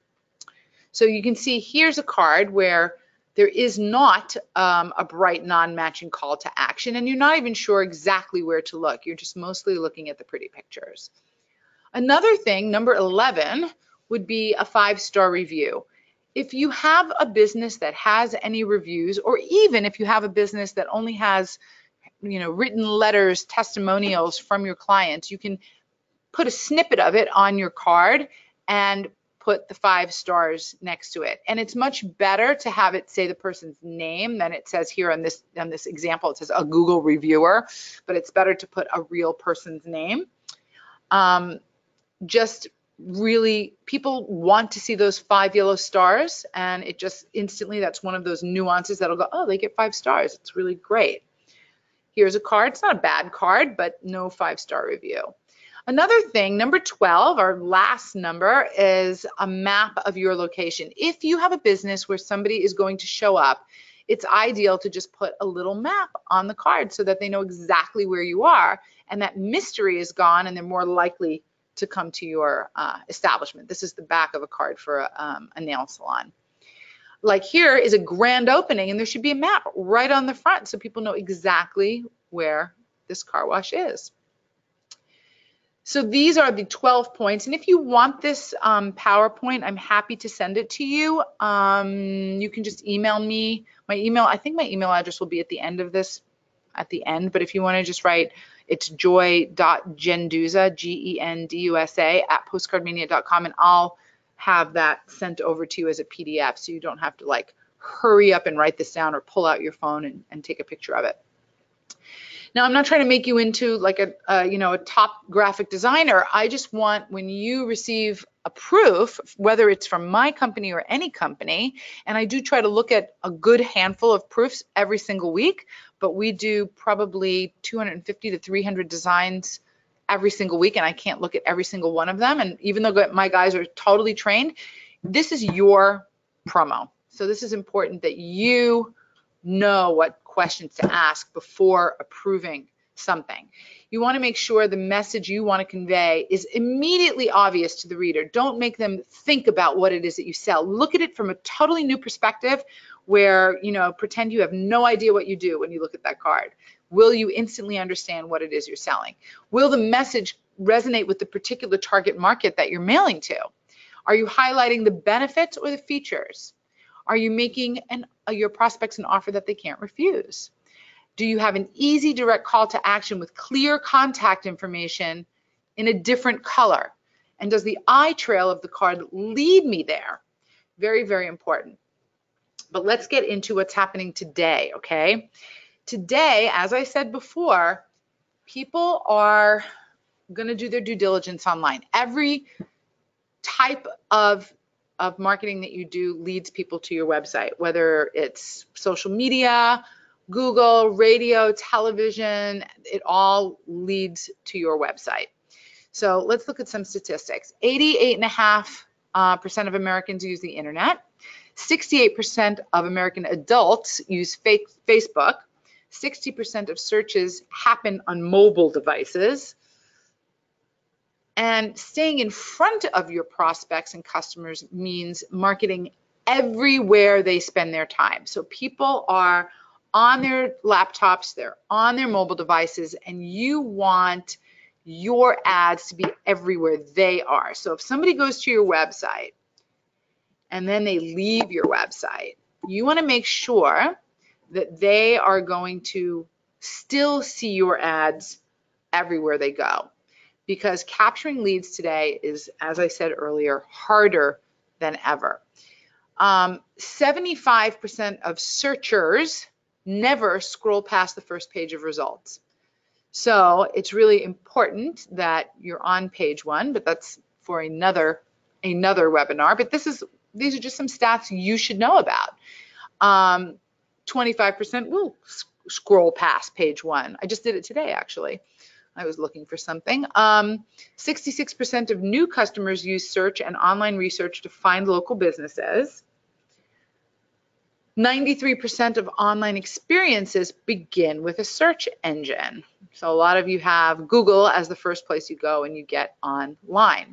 So you can see here's a card where there is not um, a bright non-matching call to action, and you're not even sure exactly where to look. You're just mostly looking at the pretty pictures. Another thing, number eleven, would be a five-star review. If you have a business that has any reviews, or even if you have a business that only has, you know, written letters, testimonials from your clients, you can put a snippet of it on your card and put the five stars next to it. And it's much better to have it say the person's name than it says here on this on this example. It says a Google reviewer, but it's better to put a real person's name. Um, just really, people want to see those five yellow stars, and it just instantly, that's one of those nuances that'll go, oh, they get five stars. It's really great. Here's a card. It's not a bad card, but no five-star review. Another thing, number twelve, our last number, is a map of your location. If you have a business where somebody is going to show up, it's ideal to just put a little map on the card so that they know exactly where you are, and that mystery is gone, and they're more likely to come to your uh, establishment. This is the back of a card for a, um, a nail salon. Like here is a grand opening, and there should be a map right on the front so people know exactly where this car wash is. So these are the twelve points, and if you want this um, PowerPoint, I'm happy to send it to you. Um, you can just email me. My email, I think my email address will be at the end of this, at the end, but if you want to just write, it's joy.gendusa, G E N D U S A, at postcardmania dot com, and I'll have that sent over to you as a P D F so you don't have to like hurry up and write this down or pull out your phone and, and take a picture of it. Now, I'm not trying to make you into like a, a, you know, a top graphic designer. I just want, when you receive a proof, whether it's from my company or any company, and I do try to look at a good handful of proofs every single week, but we do probably two hundred fifty to three hundred designs every single week, and I can't look at every single one of them. And even though my guys are totally trained, this is your promo. So this is important that you know what questions to ask before approving something. You want to make sure the message you want to convey is immediately obvious to the reader. Don't make them think about what it is that you sell. Look at it from a totally new perspective where, you know, pretend you have no idea what you do when you look at that card. Will you instantly understand what it is you're selling? Will the message resonate with the particular target market that you're mailing to? Are you highlighting the benefits or the features? Are you making an, uh, your prospects an offer that they can't refuse? Do you have an easy direct call to action with clear contact information in a different color? And does the eye trail of the card lead me there? Very, very important. But let's get into what's happening today, okay? Today, as I said before, people are going to do their due diligence online. Every type of, of marketing that you do leads people to your website, whether it's social media, Google, radio, television, it all leads to your website. So let's look at some statistics. eighty-eight point five percent uh, of Americans use the internet. sixty-eight percent of American adults use fake Facebook. sixty percent of searches happen on mobile devices. And staying in front of your prospects and customers means marketing everywhere they spend their time. So people are on their laptops, they're on their mobile devices, and you want your ads to be everywhere they are. So if somebody goes to your website and then they leave your website, you want to make sure that they are going to still see your ads everywhere they go. Because capturing leads today is, as I said earlier, harder than ever. Um, seventy-five percent of searchers never scroll past the first page of results. So it's really important that you're on page one, but that's for another another webinar. But this is these are just some stats you should know about. Um, twenty-five percent will scroll past page one. I just did it today, actually. I was looking for something. Um, sixty-six percent of new customers use search and online research to find local businesses. ninety-three percent of online experiences begin with a search engine. So a lot of you have Google as the first place you go and you get online.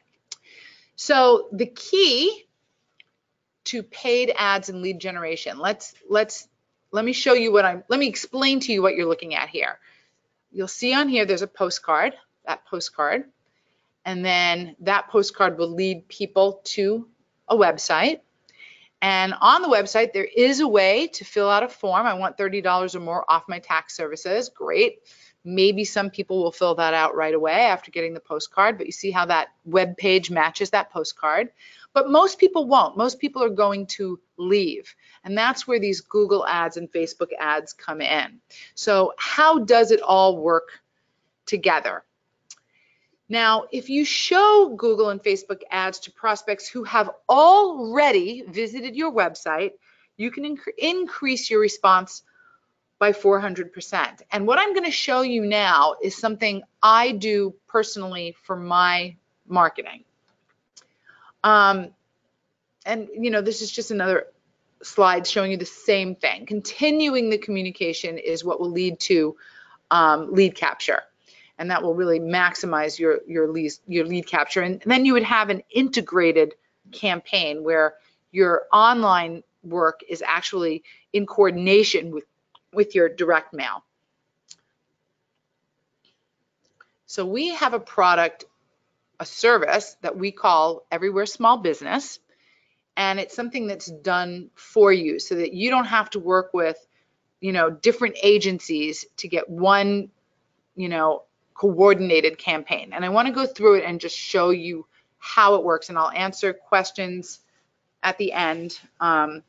So the key to paid ads and lead generation, let's let's let me show you what I'm let me explain to you what you're looking at here. You'll see on here there's a postcard, that postcard, and then that postcard will lead people to a website. And on the website, there is a way to fill out a form. I want thirty dollars or more off my tax services. Great. Maybe some people will fill that out right away after getting the postcard, but you see how that web page matches that postcard. But most people won't. Most people are going to leave. And that's where these Google ads and Facebook ads come in. So how does it all work together? Now, if you show Google and Facebook ads to prospects who have already visited your website, you can inc- increase your response by four hundred percent. And what I'm going to show you now is something I do personally for my marketing. Um, and, you know, this is just another slide showing you the same thing. Continuing the communication is what will lead to um, lead capture. And that will really maximize your, your, lead, your lead capture. And then you would have an integrated campaign where your online work is actually in coordination with, with your direct mail. So we have a product, a service that we call Everywhere Small Business. And it's something that's done for you so that you don't have to work with, you know, different agencies to get one, you know, coordinated campaign. And I want to go through it and just show you how it works, and I'll answer questions at the end. Um,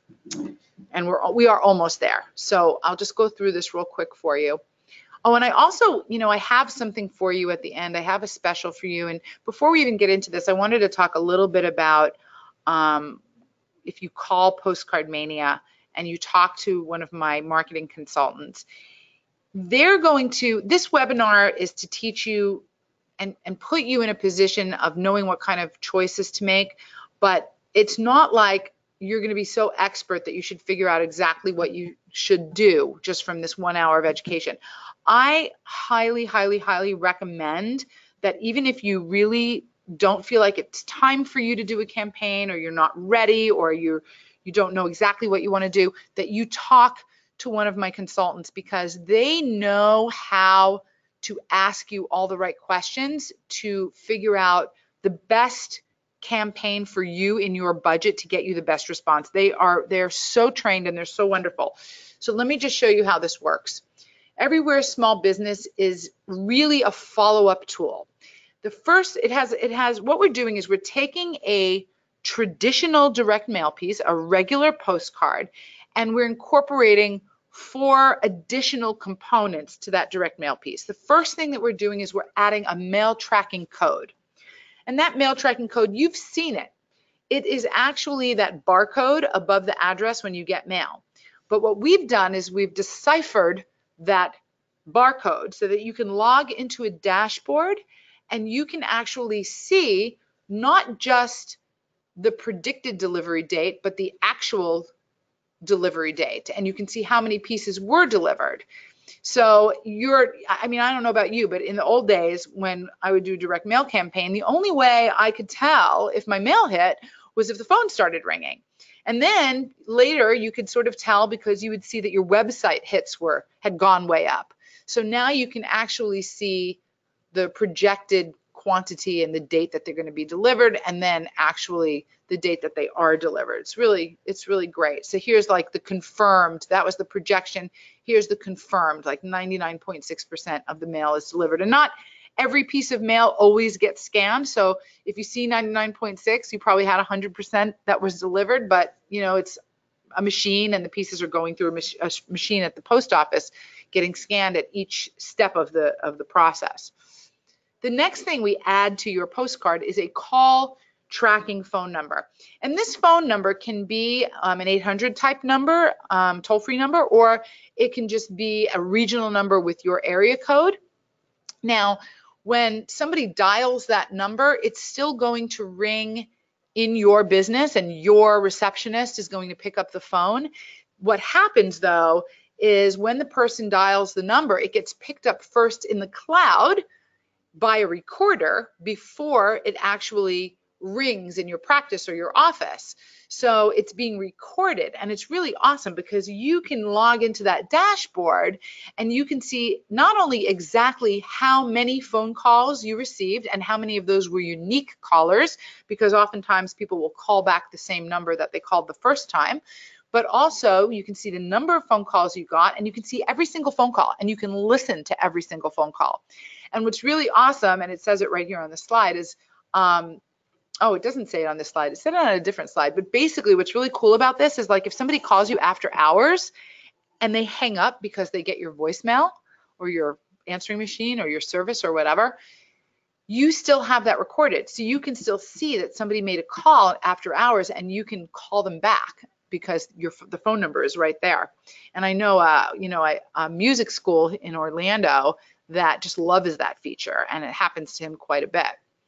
and we're we are almost there. So I'll just go through this real quick for you. Oh, and I also, you know, I have something for you at the end. I have a special for you. And before we even get into this, I wanted to talk a little bit about um, if you call Postcard Mania and you talk to one of my marketing consultants, they're going to, this webinar is to teach you and, and put you in a position of knowing what kind of choices to make, but it's not like you're going to be so expert that you should figure out exactly what you should do just from this one hour of education. I highly, highly, highly recommend that even if you really don't feel like it's time for you to do a campaign, or you're not ready, or you're, you don't know exactly what you want to do, that you talk to one of my consultants, because they know how to ask you all the right questions to figure out the best campaign for you in your budget to get you the best response. They are, they're so trained and they're so wonderful. So let me just show you how this works. Everywhere Small Business is really a follow-up tool. The first, it has, it has, what we're doing is we're taking a traditional direct mail piece, a regular postcard, and we're incorporating four additional components to that direct mail piece. The first thing that we're doing is we're adding a mail tracking code. And that mail tracking code, you've seen it. It is actually that barcode above the address when you get mail. But what we've done is we've deciphered that barcode so that you can log into a dashboard and you can actually see not just the predicted delivery date, but the actual delivery date, and you can see how many pieces were delivered. So you're, I mean, I don't know about you, but in the old days when I would do a direct mail campaign, the only way I could tell if my mail hit was if the phone started ringing. And then later you could sort of tell because you would see that your website hits were had gone way up. So now you can actually see the projected quantity and the date that they're going to be delivered, and then actually the date that they are delivered. It's really, it's really great. So here's like the confirmed, that was the projection. Here's the confirmed, like ninety-nine point six percent of the mail is delivered. And not every piece of mail always gets scanned. So if you see ninety-nine point six, you probably had one hundred percent that was delivered, but you know, it's a machine and the pieces are going through a, mach a machine at the post office, getting scanned at each step of the, of the process. The next thing we add to your postcard is a call tracking phone number. And this phone number can be um, an eight hundred type number, um, toll-free number, or it can just be a regional number with your area code. Now, when somebody dials that number, it's still going to ring in your business and your receptionist is going to pick up the phone. What happens though is when the person dials the number, it gets picked up first in the cloud by a recorder before it actually rings in your practice or your office. So it's being recorded, and it's really awesome because you can log into that dashboard and you can see not only exactly how many phone calls you received and how many of those were unique callers, because oftentimes people will call back the same number that they called the first time, but also you can see the number of phone calls you got, and you can see every single phone call, and you can listen to every single phone call. And what's really awesome, and it says it right here on the slide, is um, oh, it doesn't say it on this slide. It said it on a different slide. But basically what's really cool about this is, like, if somebody calls you after hours and they hang up because they get your voicemail or your answering machine or your service or whatever, you still have that recorded. So you can still see that somebody made a call after hours and you can call them back because your the phone number is right there. And I know, uh, you know, I, a music school in Orlando that just loves that feature, and it happens to him quite a bit.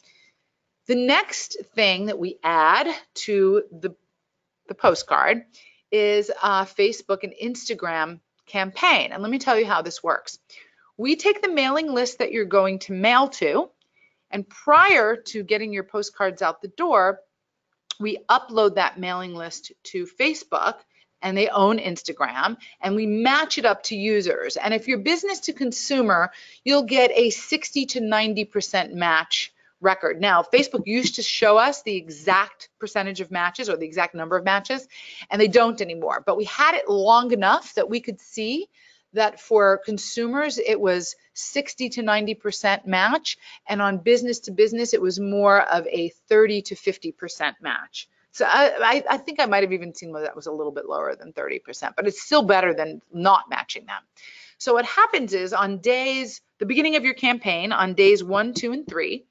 The next thing that we add to the, the postcard is a Facebook and Instagram campaign. And let me tell you how this works. We take the mailing list that you're going to mail to, and prior to getting your postcards out the door, we upload that mailing list to Facebook, and they own Instagram, and we match it up to users. And if you're business to consumer, you'll get a sixty to ninety percent match record. Now, Facebook used to show us the exact percentage of matches or the exact number of matches, and they don't anymore. But we had it long enough that we could see that for consumers, it was sixty to ninety percent match, and on business to business, it was more of a thirty to fifty percent match. So I, I think I might have even seen one that was a little bit lower than thirty percent, but it's still better than not matching them. So what happens is on days, the beginning of your campaign, on days one, two, and three,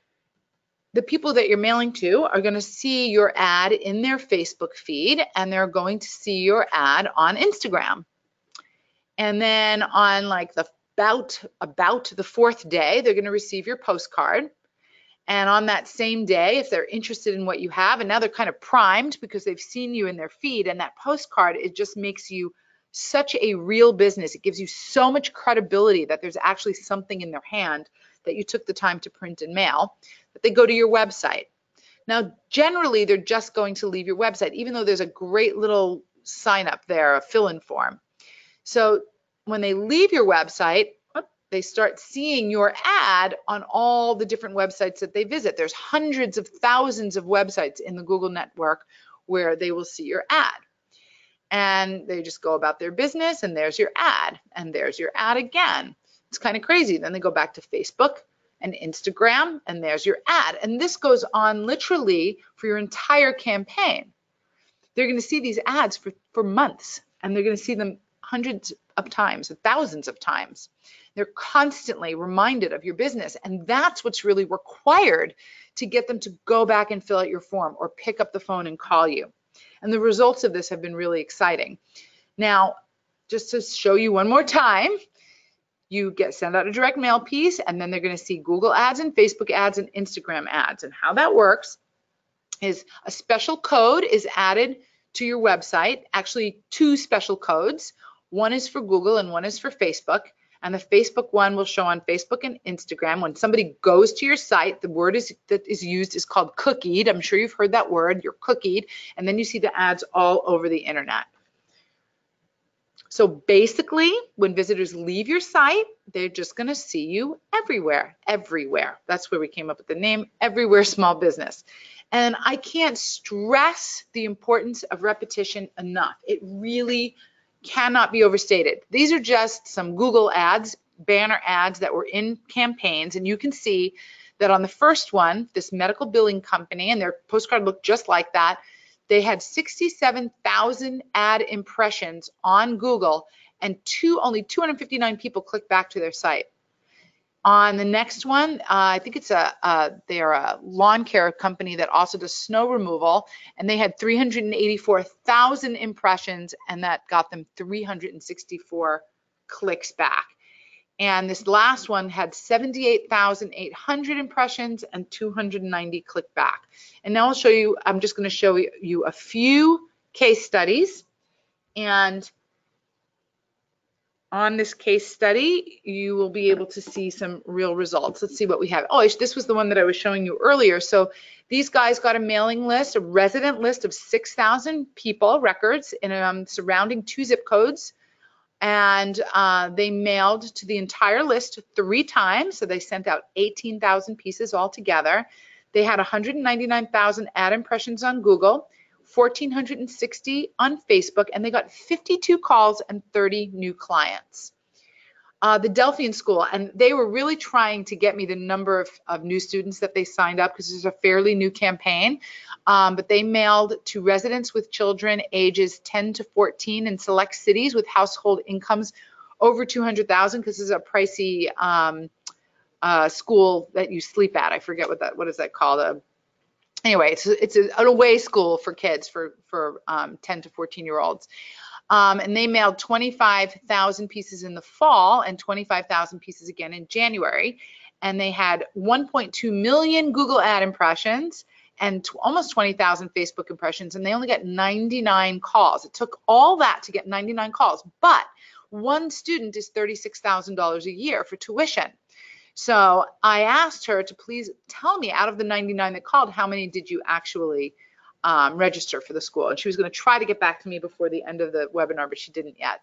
the people that you're mailing to are going to see your ad in their Facebook feed, and they're going to see your ad on Instagram. And then on like the about, about the fourth day, they're going to receive your postcard. And on that same day, if they're interested in what you have, and now they're kind of primed because they've seen you in their feed, and that postcard, it just makes you such a real business. It gives you so much credibility that there's actually something in their hand that you took the time to print and mail, that they go to your website. Now, generally, they're just going to leave your website, even though there's a great little sign up there, a fill-in form. So when they leave your website, they start seeing your ad on all the different websites that they visit. There's hundreds of thousands of websites in the Google network where they will see your ad. And they just go about their business, and there's your ad, and there's your ad again. It's kind of crazy. Then they go back to Facebook and Instagram, and there's your ad. And this goes on literally for your entire campaign. They're going to see these ads for, for months, and they're going to see them hundreds of times, thousands of times. They're constantly reminded of your business, and that's what's really required to get them to go back and fill out your form or pick up the phone and call you. And the results of this have been really exciting. Now, just to show you one more time, you get send out a direct mail piece, and then they're going to see Google ads and Facebook ads and Instagram ads. And how that works is a special code is added to your website, actually two special codes. One is for Google and one is for Facebook. And the Facebook one will show on Facebook and Instagram. When somebody goes to your site, the word is, that is used is called cookied. I'm sure you've heard that word, you're cookied. And then you see the ads all over the internet. So basically, when visitors leave your site, they're just going to see you everywhere, everywhere. That's where we came up with the name, Everywhere Small Business. And I can't stress the importance of repetition enough. It really cannot be overstated. These are just some Google ads, banner ads that were in campaigns, and you can see that on the first one, this medical billing company, and their postcard looked just like that, they had sixty-seven thousand ad impressions on Google, and two, only two hundred fifty-nine people clicked back to their site. On the next one, uh, I think it's a, uh, they're a lawn care company that also does snow removal, and they had three hundred eighty-four thousand impressions, and that got them three hundred sixty-four clicks back. And this last one had seventy-eight thousand eight hundred impressions and two hundred ninety click back. And now I'll show you, I'm just going to show you a few case studies. And on this case study, you will be able to see some real results. Let's see what we have. Oh, this was the one that I was showing you earlier. So these guys got a mailing list, a resident list of six thousand people, records, in um, surrounding two zip codes. And uh, they mailed to the entire list three times. So they sent out eighteen thousand pieces altogether. They had one hundred ninety-nine thousand ad impressions on Google, one thousand four hundred sixty on Facebook, and they got fifty-two calls and thirty new clients. Uh, the Delphian School, and they were really trying to get me the number of, of new students that they signed up, because this is a fairly new campaign, um, but they mailed to residents with children ages ten to fourteen in select cities with household incomes over two hundred thousand, because this is a pricey um, uh, school that you sleep at. I forget what that, what is that called? A, anyway, it's, it's a, an away school for kids, for, for um, ten to fourteen year olds. Um, and they mailed twenty-five thousand pieces in the fall and twenty-five thousand pieces again in January. And they had one point two million Google ad impressions and almost twenty thousand Facebook impressions, and they only got ninety-nine calls. It took all that to get ninety-nine calls, but one student is thirty-six thousand dollars a year for tuition. So I asked her to please tell me, out of the ninety-nine that called, how many did you actually Um, register for the school? And she was going to try to get back to me before the end of the webinar, but she didn't yet.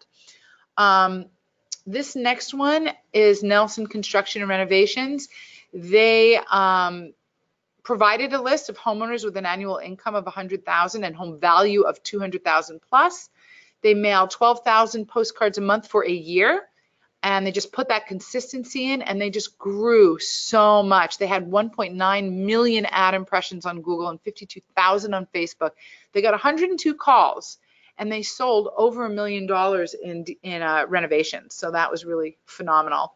Um, this next one is Nelson Construction and Renovations. They um, provided a list of homeowners with an annual income of one hundred thousand and home value of two hundred thousand plus. They mailed twelve thousand postcards a month for a year, and they just put that consistency in, and they just grew so much. They had one point nine million ad impressions on Google and fifty-two thousand on Facebook. They got one hundred two calls, and they sold over a million dollars in, in uh, renovations. So that was really phenomenal.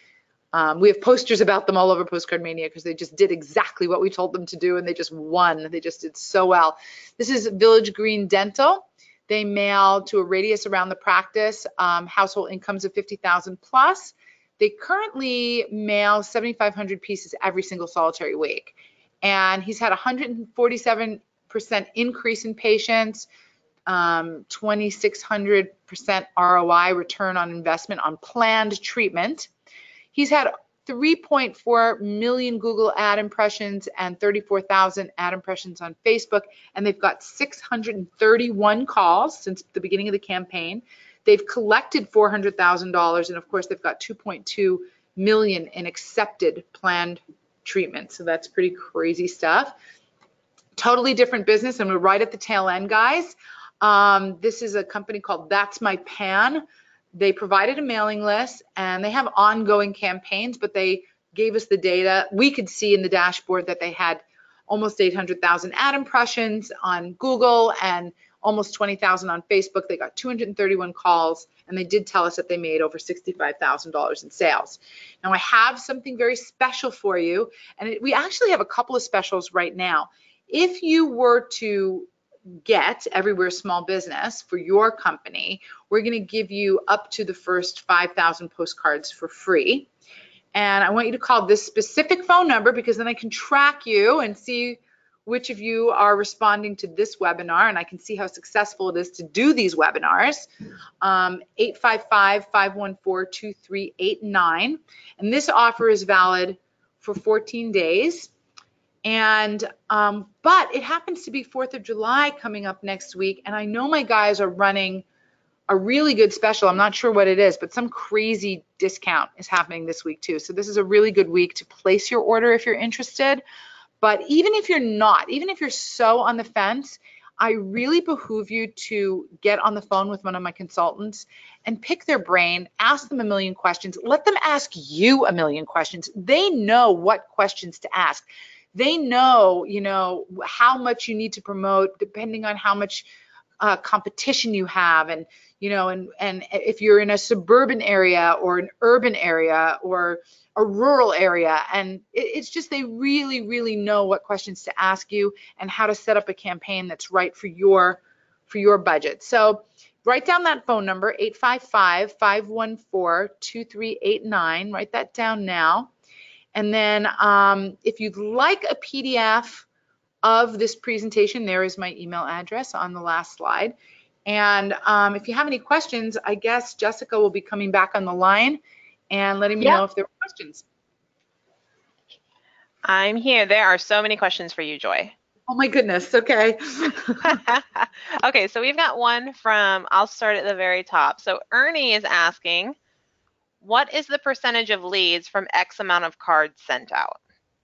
Um, we have posters about them all over Postcard Mania, because they just did exactly what we told them to do, and they just won. They just did so well. This is Village Green Dental. They mail to a radius around the practice, um, household incomes of fifty thousand plus. They currently mail seventy-five hundred pieces every single solitary week. And he's had one hundred forty-seven percent increase in patients, um, twenty-six hundred percent R O I, return on investment, on planned treatment. He's had three point four million Google ad impressions and thirty-four thousand ad impressions on Facebook, and they've got six hundred thirty-one calls since the beginning of the campaign. They've collected four hundred thousand dollars, and of course they've got two point two million in accepted planned treatment. So that's pretty crazy stuff. Totally different business, and we're right at the tail end, guys. Um, this is a company called That's My Pan. They provided a mailing list, and they have ongoing campaigns, but they gave us the data. We could see in the dashboard that they had almost eight hundred thousand ad impressions on Google and almost twenty thousand on Facebook. They got two hundred thirty-one calls, and they did tell us that they made over sixty-five thousand dollars in sales. Now, I have something very special for you, and it, we actually have a couple of specials right now. If you were to get Everywhere Small Business for your company, we're going to give you up to the first five thousand postcards for free. And I want you to call this specific phone number, because then I can track you and see which of you are responding to this webinar, and I can see how successful it is to do these webinars. um, eight five five, five one four, two three eight nine. And this offer is valid for fourteen days. And, um, but it happens to be fourth of July coming up next week, and I know my guys are running a really good special. I'm not sure what it is, but some crazy discount is happening this week too. So this is a really good week to place your order if you're interested. But even if you're not, even if you're so on the fence, I really behoove you to get on the phone with one of my consultants and pick their brain, ask them a million questions, let them ask you a million questions. They know what questions to ask. they know, you know, how much you need to promote depending on how much uh, competition you have, and you know, and and if you're in a suburban area or an urban area or a rural area, and it, it's just they really really know what questions to ask you and how to set up a campaign that's right for your for your budget. So write down that phone number, eight five five, five one four, two three eight nine. Write that down now. And then um, if you'd like a P D F of this presentation, there is my email address on the last slide. And um, if you have any questions, I guess Jessica will be coming back on the line and letting me Yep. know if there are questions. I'm here. There are so many questions for you, Joy. Oh my goodness, okay. Okay, so we've got one from, I'll start at the very top. So Ernie is asking, what is the percentage of leads from X amount of cards sent out?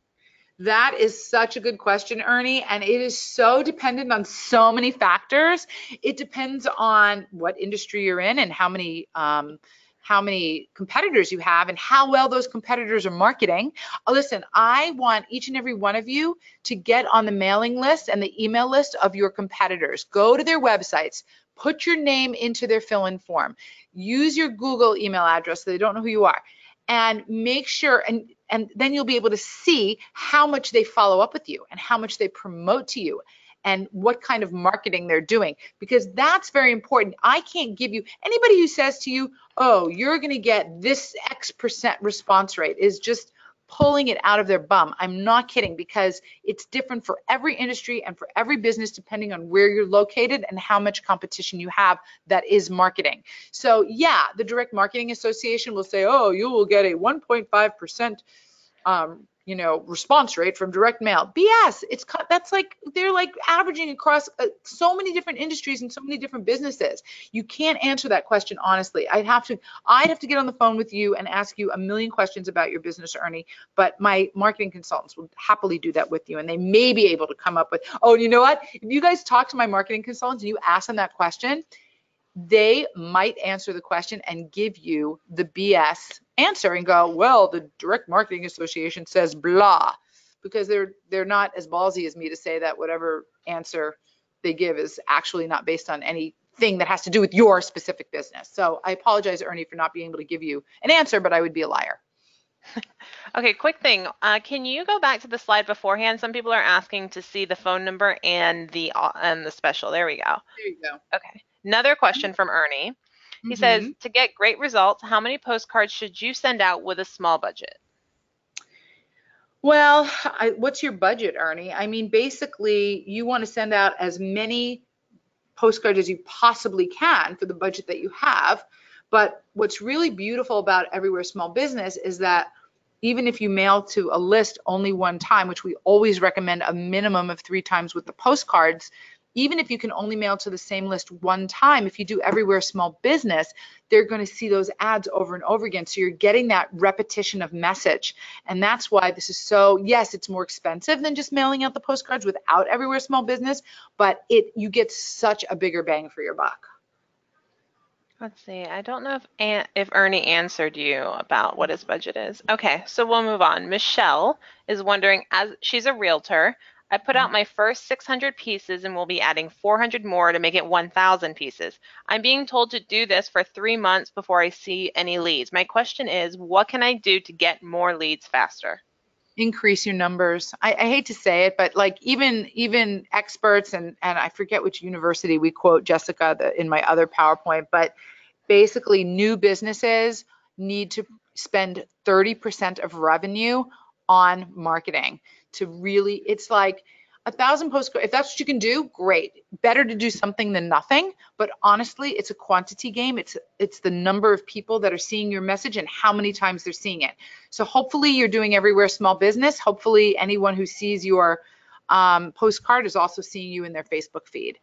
That is such a good question, Ernie, and it is so dependent on so many factors. It depends on what industry you're in and how many um, how many competitors you have and how well those competitors are marketing. Uh, Listen, I want each and every one of you to get on the mailing list and the email list of your competitors. Go to their websites, put your name into their fill-in form, use your Google email address so they don't know who you are, and make sure, and and then you'll be able to see how much they follow up with you and how much they promote to you and what kind of marketing they're doing, because that's very important. I can't give you, anybody who says to you, oh, you're going to get this X percent response rate is just pulling it out of their bum. I'm not kidding, because it's different for every industry and for every business depending on where you're located and how much competition you have that is marketing. So yeah, the Direct Marketing Association will say, oh, you will get a one point five percent um, you know, response rate from direct mail. B S. It's that's like they're like averaging across uh, so many different industries and so many different businesses. You can't answer that question honestly. I'd have to I'd have to get on the phone with you and ask you a million questions about your business, Ernie. But my marketing consultants will happily do that with you, and they may be able to come up with. Oh, you know what? If you guys talk to my marketing consultants and you ask them that question, they might answer the question and give you the B S answer and go, well, the Direct Marketing Association says blah, because they're they're not as ballsy as me to say that whatever answer they give is actually not based on anything that has to do with your specific business. So I apologize, Ernie, for not being able to give you an answer, but I would be a liar. Okay, quick thing. Uh, can you go back to the slide beforehand? Some people are asking to see the phone number and the uh, and the special. There we go. There you go. Okay. Another question from Ernie. He Mm-hmm. says, to get great results, how many postcards should you send out with a small budget? Well, I, what's your budget, Ernie? I mean, basically, you want to send out as many postcards as you possibly can for the budget that you have. But what's really beautiful about Everywhere Small Business is that even if you mail to a list only one time, which we always recommend a minimum of three times with the postcards, even if you can only mail to the same list one time, if you do Everywhere Small Business, they're going to see those ads over and over again. So you're getting that repetition of message. And that's why this is so, yes, it's more expensive than just mailing out the postcards without Everywhere Small Business, but it you get such a bigger bang for your buck. Let's see. I don't know if Aunt, if Ernie answered you about what his budget is. Okay, so we'll move on. Michelle is wondering, as she's a realtor, I put out my first six hundred pieces and we'll be adding four hundred more to make it one thousand pieces. I'm being told to do this for three months before I see any leads. My question is, what can I do to get more leads faster? Increase your numbers. I, I hate to say it, but like even even experts, and and I forget which university we quote Jessica the, in my other PowerPoint, but basically new businesses need to spend thirty percent of revenue on marketing to really, it's like a thousand postcards. If that's what you can do, great. Better to do something than nothing. But honestly, it's a quantity game. It's it's the number of people that are seeing your message and how many times they're seeing it. So hopefully you're doing Everywhere Small Business. Hopefully anyone who sees your um, postcard is also seeing you in their Facebook feed.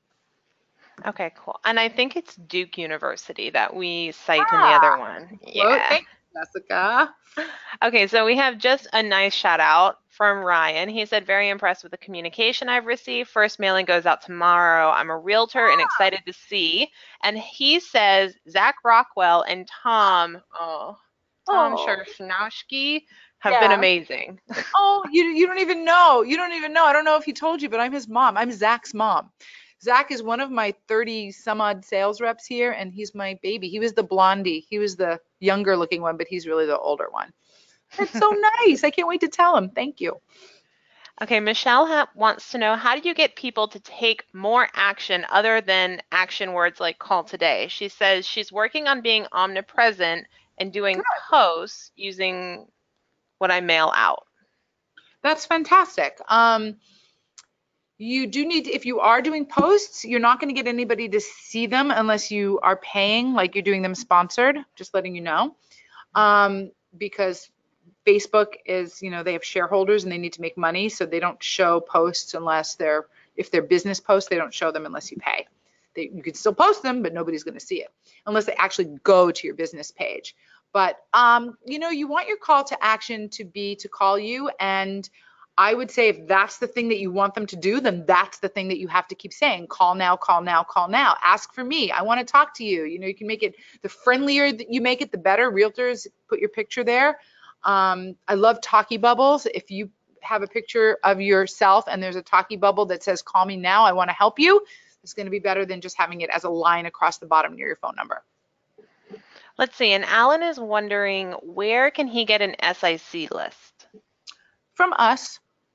Okay, cool. And I think it's Duke University that we cite ah, in the other one. Yeah. Well, thank you, Jessica. Okay, so we have just a nice shout out from Ryan. He said, very impressed with the communication I've received. First mailing goes out tomorrow. I'm a realtor ah. and excited to see. And he says, Zach Rockwell and Tom, oh, Tom oh. Scherfnowski have been Yeah. amazing. Oh, you you don't even know. You don't even know. I don't know if he told you, but I'm his mom. I'm Zach's mom. Zach is one of my thirty some odd sales reps here, and he's my baby. He was the blondie. He was the younger looking one, but he's really the older one. It's so nice. I can't wait to tell him. Thank you. Okay, Michelle ha wants to know, how do you get people to take more action other than action words like call today? She says she's working on being omnipresent and doing posts using what I mail out. That's fantastic. Um, you do need to, if you are doing posts, you're not going to get anybody to see them unless you are paying, like you're doing them sponsored, just letting you know. Um, because Facebook is, you know, they have shareholders and they need to make money, so they don't show posts unless they're, if they're business posts, they don't show them unless you pay. They, you can still post them, but nobody's going to see it unless they actually go to your business page. But, um, you know, you want your call to action to be to call you. And I would say if that's the thing that you want them to do, then that's the thing that you have to keep saying. Call now, call now, call now. Ask for me. I want to talk to you. You know, you can make it, the friendlier that you make it, the better. Realtors, put your picture there. Um, I love talkie bubbles. If you have a picture of yourself and there's a talkie bubble that says, call me now, I want to help you, it's going to be better than just having it as a line across the bottom near your phone number. Let's see, and Alan is wondering, where can he get an S I C list? From us.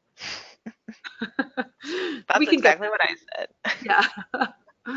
That's We can exactly get, what I said. yeah.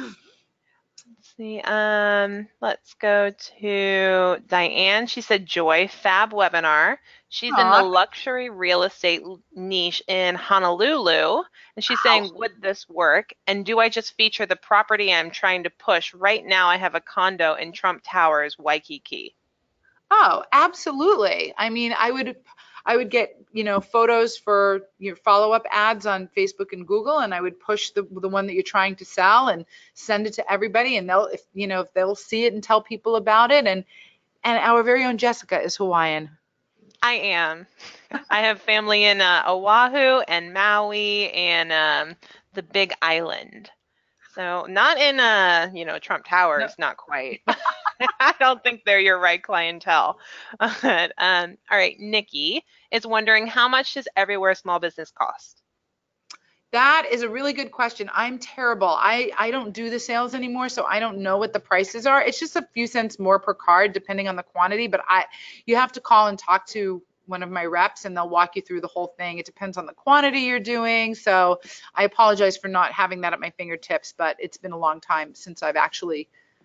Let's see, um, let's go to Diane. She said Joy Fab webinar. She's in the Aw. luxury real estate niche in Honolulu, and she's saying, would this work? And do I just feature the property I'm trying to push? Right now, I have a condo in Trump Towers, Waikiki. Oh, absolutely. I mean, I would, I would get, you know, photos for your follow-up ads on Facebook and Google, and I would push the the one that you're trying to sell and send it to everybody, and they'll, if you know, if they'll see it and tell people about it. And and our very own Jessica is Hawaiian. I am. I have family in uh, Oahu and Maui and um, the Big Island. So not in, uh, you know, Trump Towers, not quite. I don't think they're your right clientele. But, um, all right, Nikki is wondering, how much does Everywhere Small Business cost? That is a really good question. I'm terrible. I, I don't do the sales anymore, so I don't know what the prices are. It's just a few cents more per card depending on the quantity, but I you have to call and talk to one of my reps and they'll walk you through the whole thing. It depends on the quantity you're doing. So I apologize for not having that at my fingertips, but it's been a long time since I've actually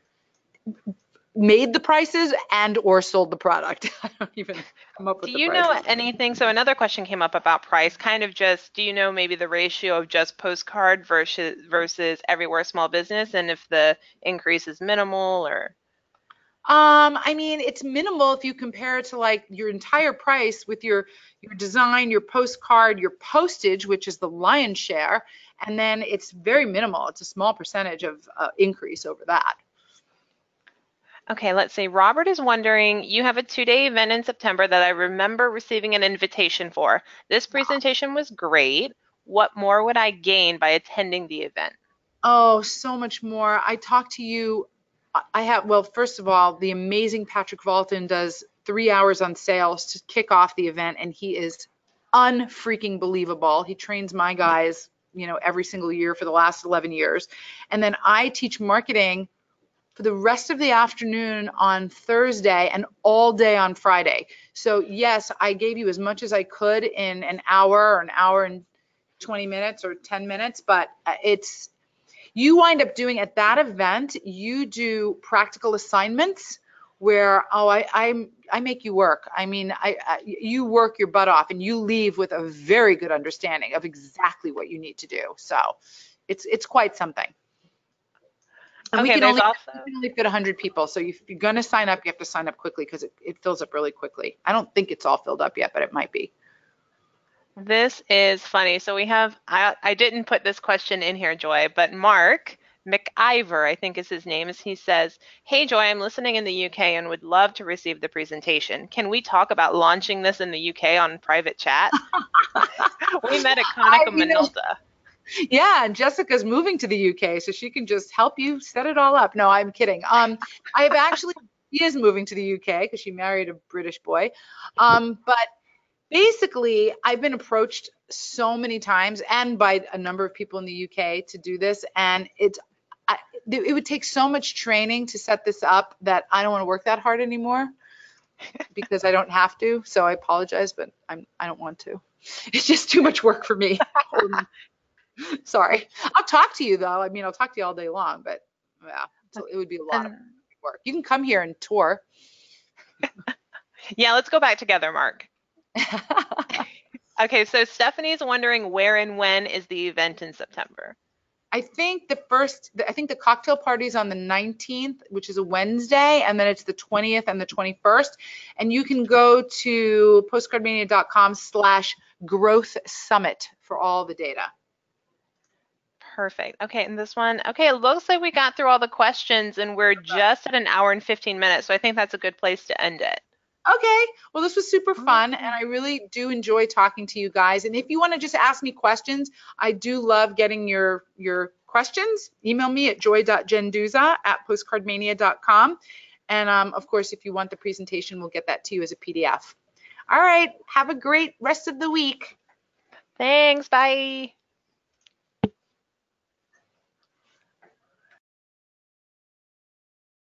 made the prices and or sold the product. I don't even come up with Do the you prices. know anything? So another question came up about price, kind of just, do you know maybe the ratio of just postcard versus versus Everywhere Small Business, and if the increase is minimal or? Um, I mean, it's minimal if you compare it to like your entire price with your your design, your postcard, your postage, which is the lion's share, and then it's very minimal. It's a small percentage of uh, increase over that. Okay, let's see. Robert is wondering, you have a two-day event in September that I remember receiving an invitation for. This presentation was great. What more would I gain by attending the event? Oh, so much more. I talked to you. I have, well, first of all, the amazing Patrick Valton does three hours on sales to kick off the event, and he is unfreaking believable. He trains my guys, you know, every single year for the last eleven years. And then I teach marketing for the rest of the afternoon on Thursday and all day on Friday. So yes, I gave you as much as I could in an hour or an hour and twenty minutes or ten minutes, but it's, you wind up doing at that event, you do practical assignments where, oh, I, I, I make you work. I mean, I, I, you work your butt off and you leave with a very good understanding of exactly what you need to do. So it's, it's quite something. And Okay, we can there's only, also, we can only fit one hundred people. So if you're going to sign up, you have to sign up quickly because it, it fills up really quickly. I don't think it's all filled up yet, but it might be. this is funny. So we have, I, I didn't put this question in here, Joy, but Mark McIver, I think is his name, is he says, hey, Joy, I'm listening in the U K and would love to receive the presentation. Can we talk about launching this in the U K on private chat? We met at Konica Minolta. Yeah, and Jessica's moving to the U K, so she can just help you set it all up. No, I'm kidding. Um, I have actually, she is moving to the U K because she married a British boy. Um, but basically, I've been approached so many times and by a number of people in the U K to do this, and it's I, it would take so much training to set this up that I don't want to work that hard anymore because I don't have to. So I apologize, but I'm I don't want to. It's just too much work for me. Sorry. I'll talk to you though. I mean, I'll talk to you all day long, but yeah, so it would be a lot of And work. You can come here and tour. yeah, let's go back together, Mark. Okay, so Stephanie's wondering where and when is the event in September? I think the first, I think the cocktail party is on the nineteenth, which is a Wednesday, and then it's the twentieth and the twenty-first. And you can go to postcardmania.com slash growth summit for all the data. Perfect. Okay, and this one, okay, it looks like we got through all the questions and we're just at an hour and fifteen minutes, so I think that's a good place to end it. Okay, well, this was super fun, and I really do enjoy talking to you guys. And if you want to just ask me questions, I do love getting your your questions. Email me at joy.genduza at postcardmania dot com. And um, of course, if you want the presentation, we'll get that to you as a P D F. All right, have a great rest of the week. Thanks, bye.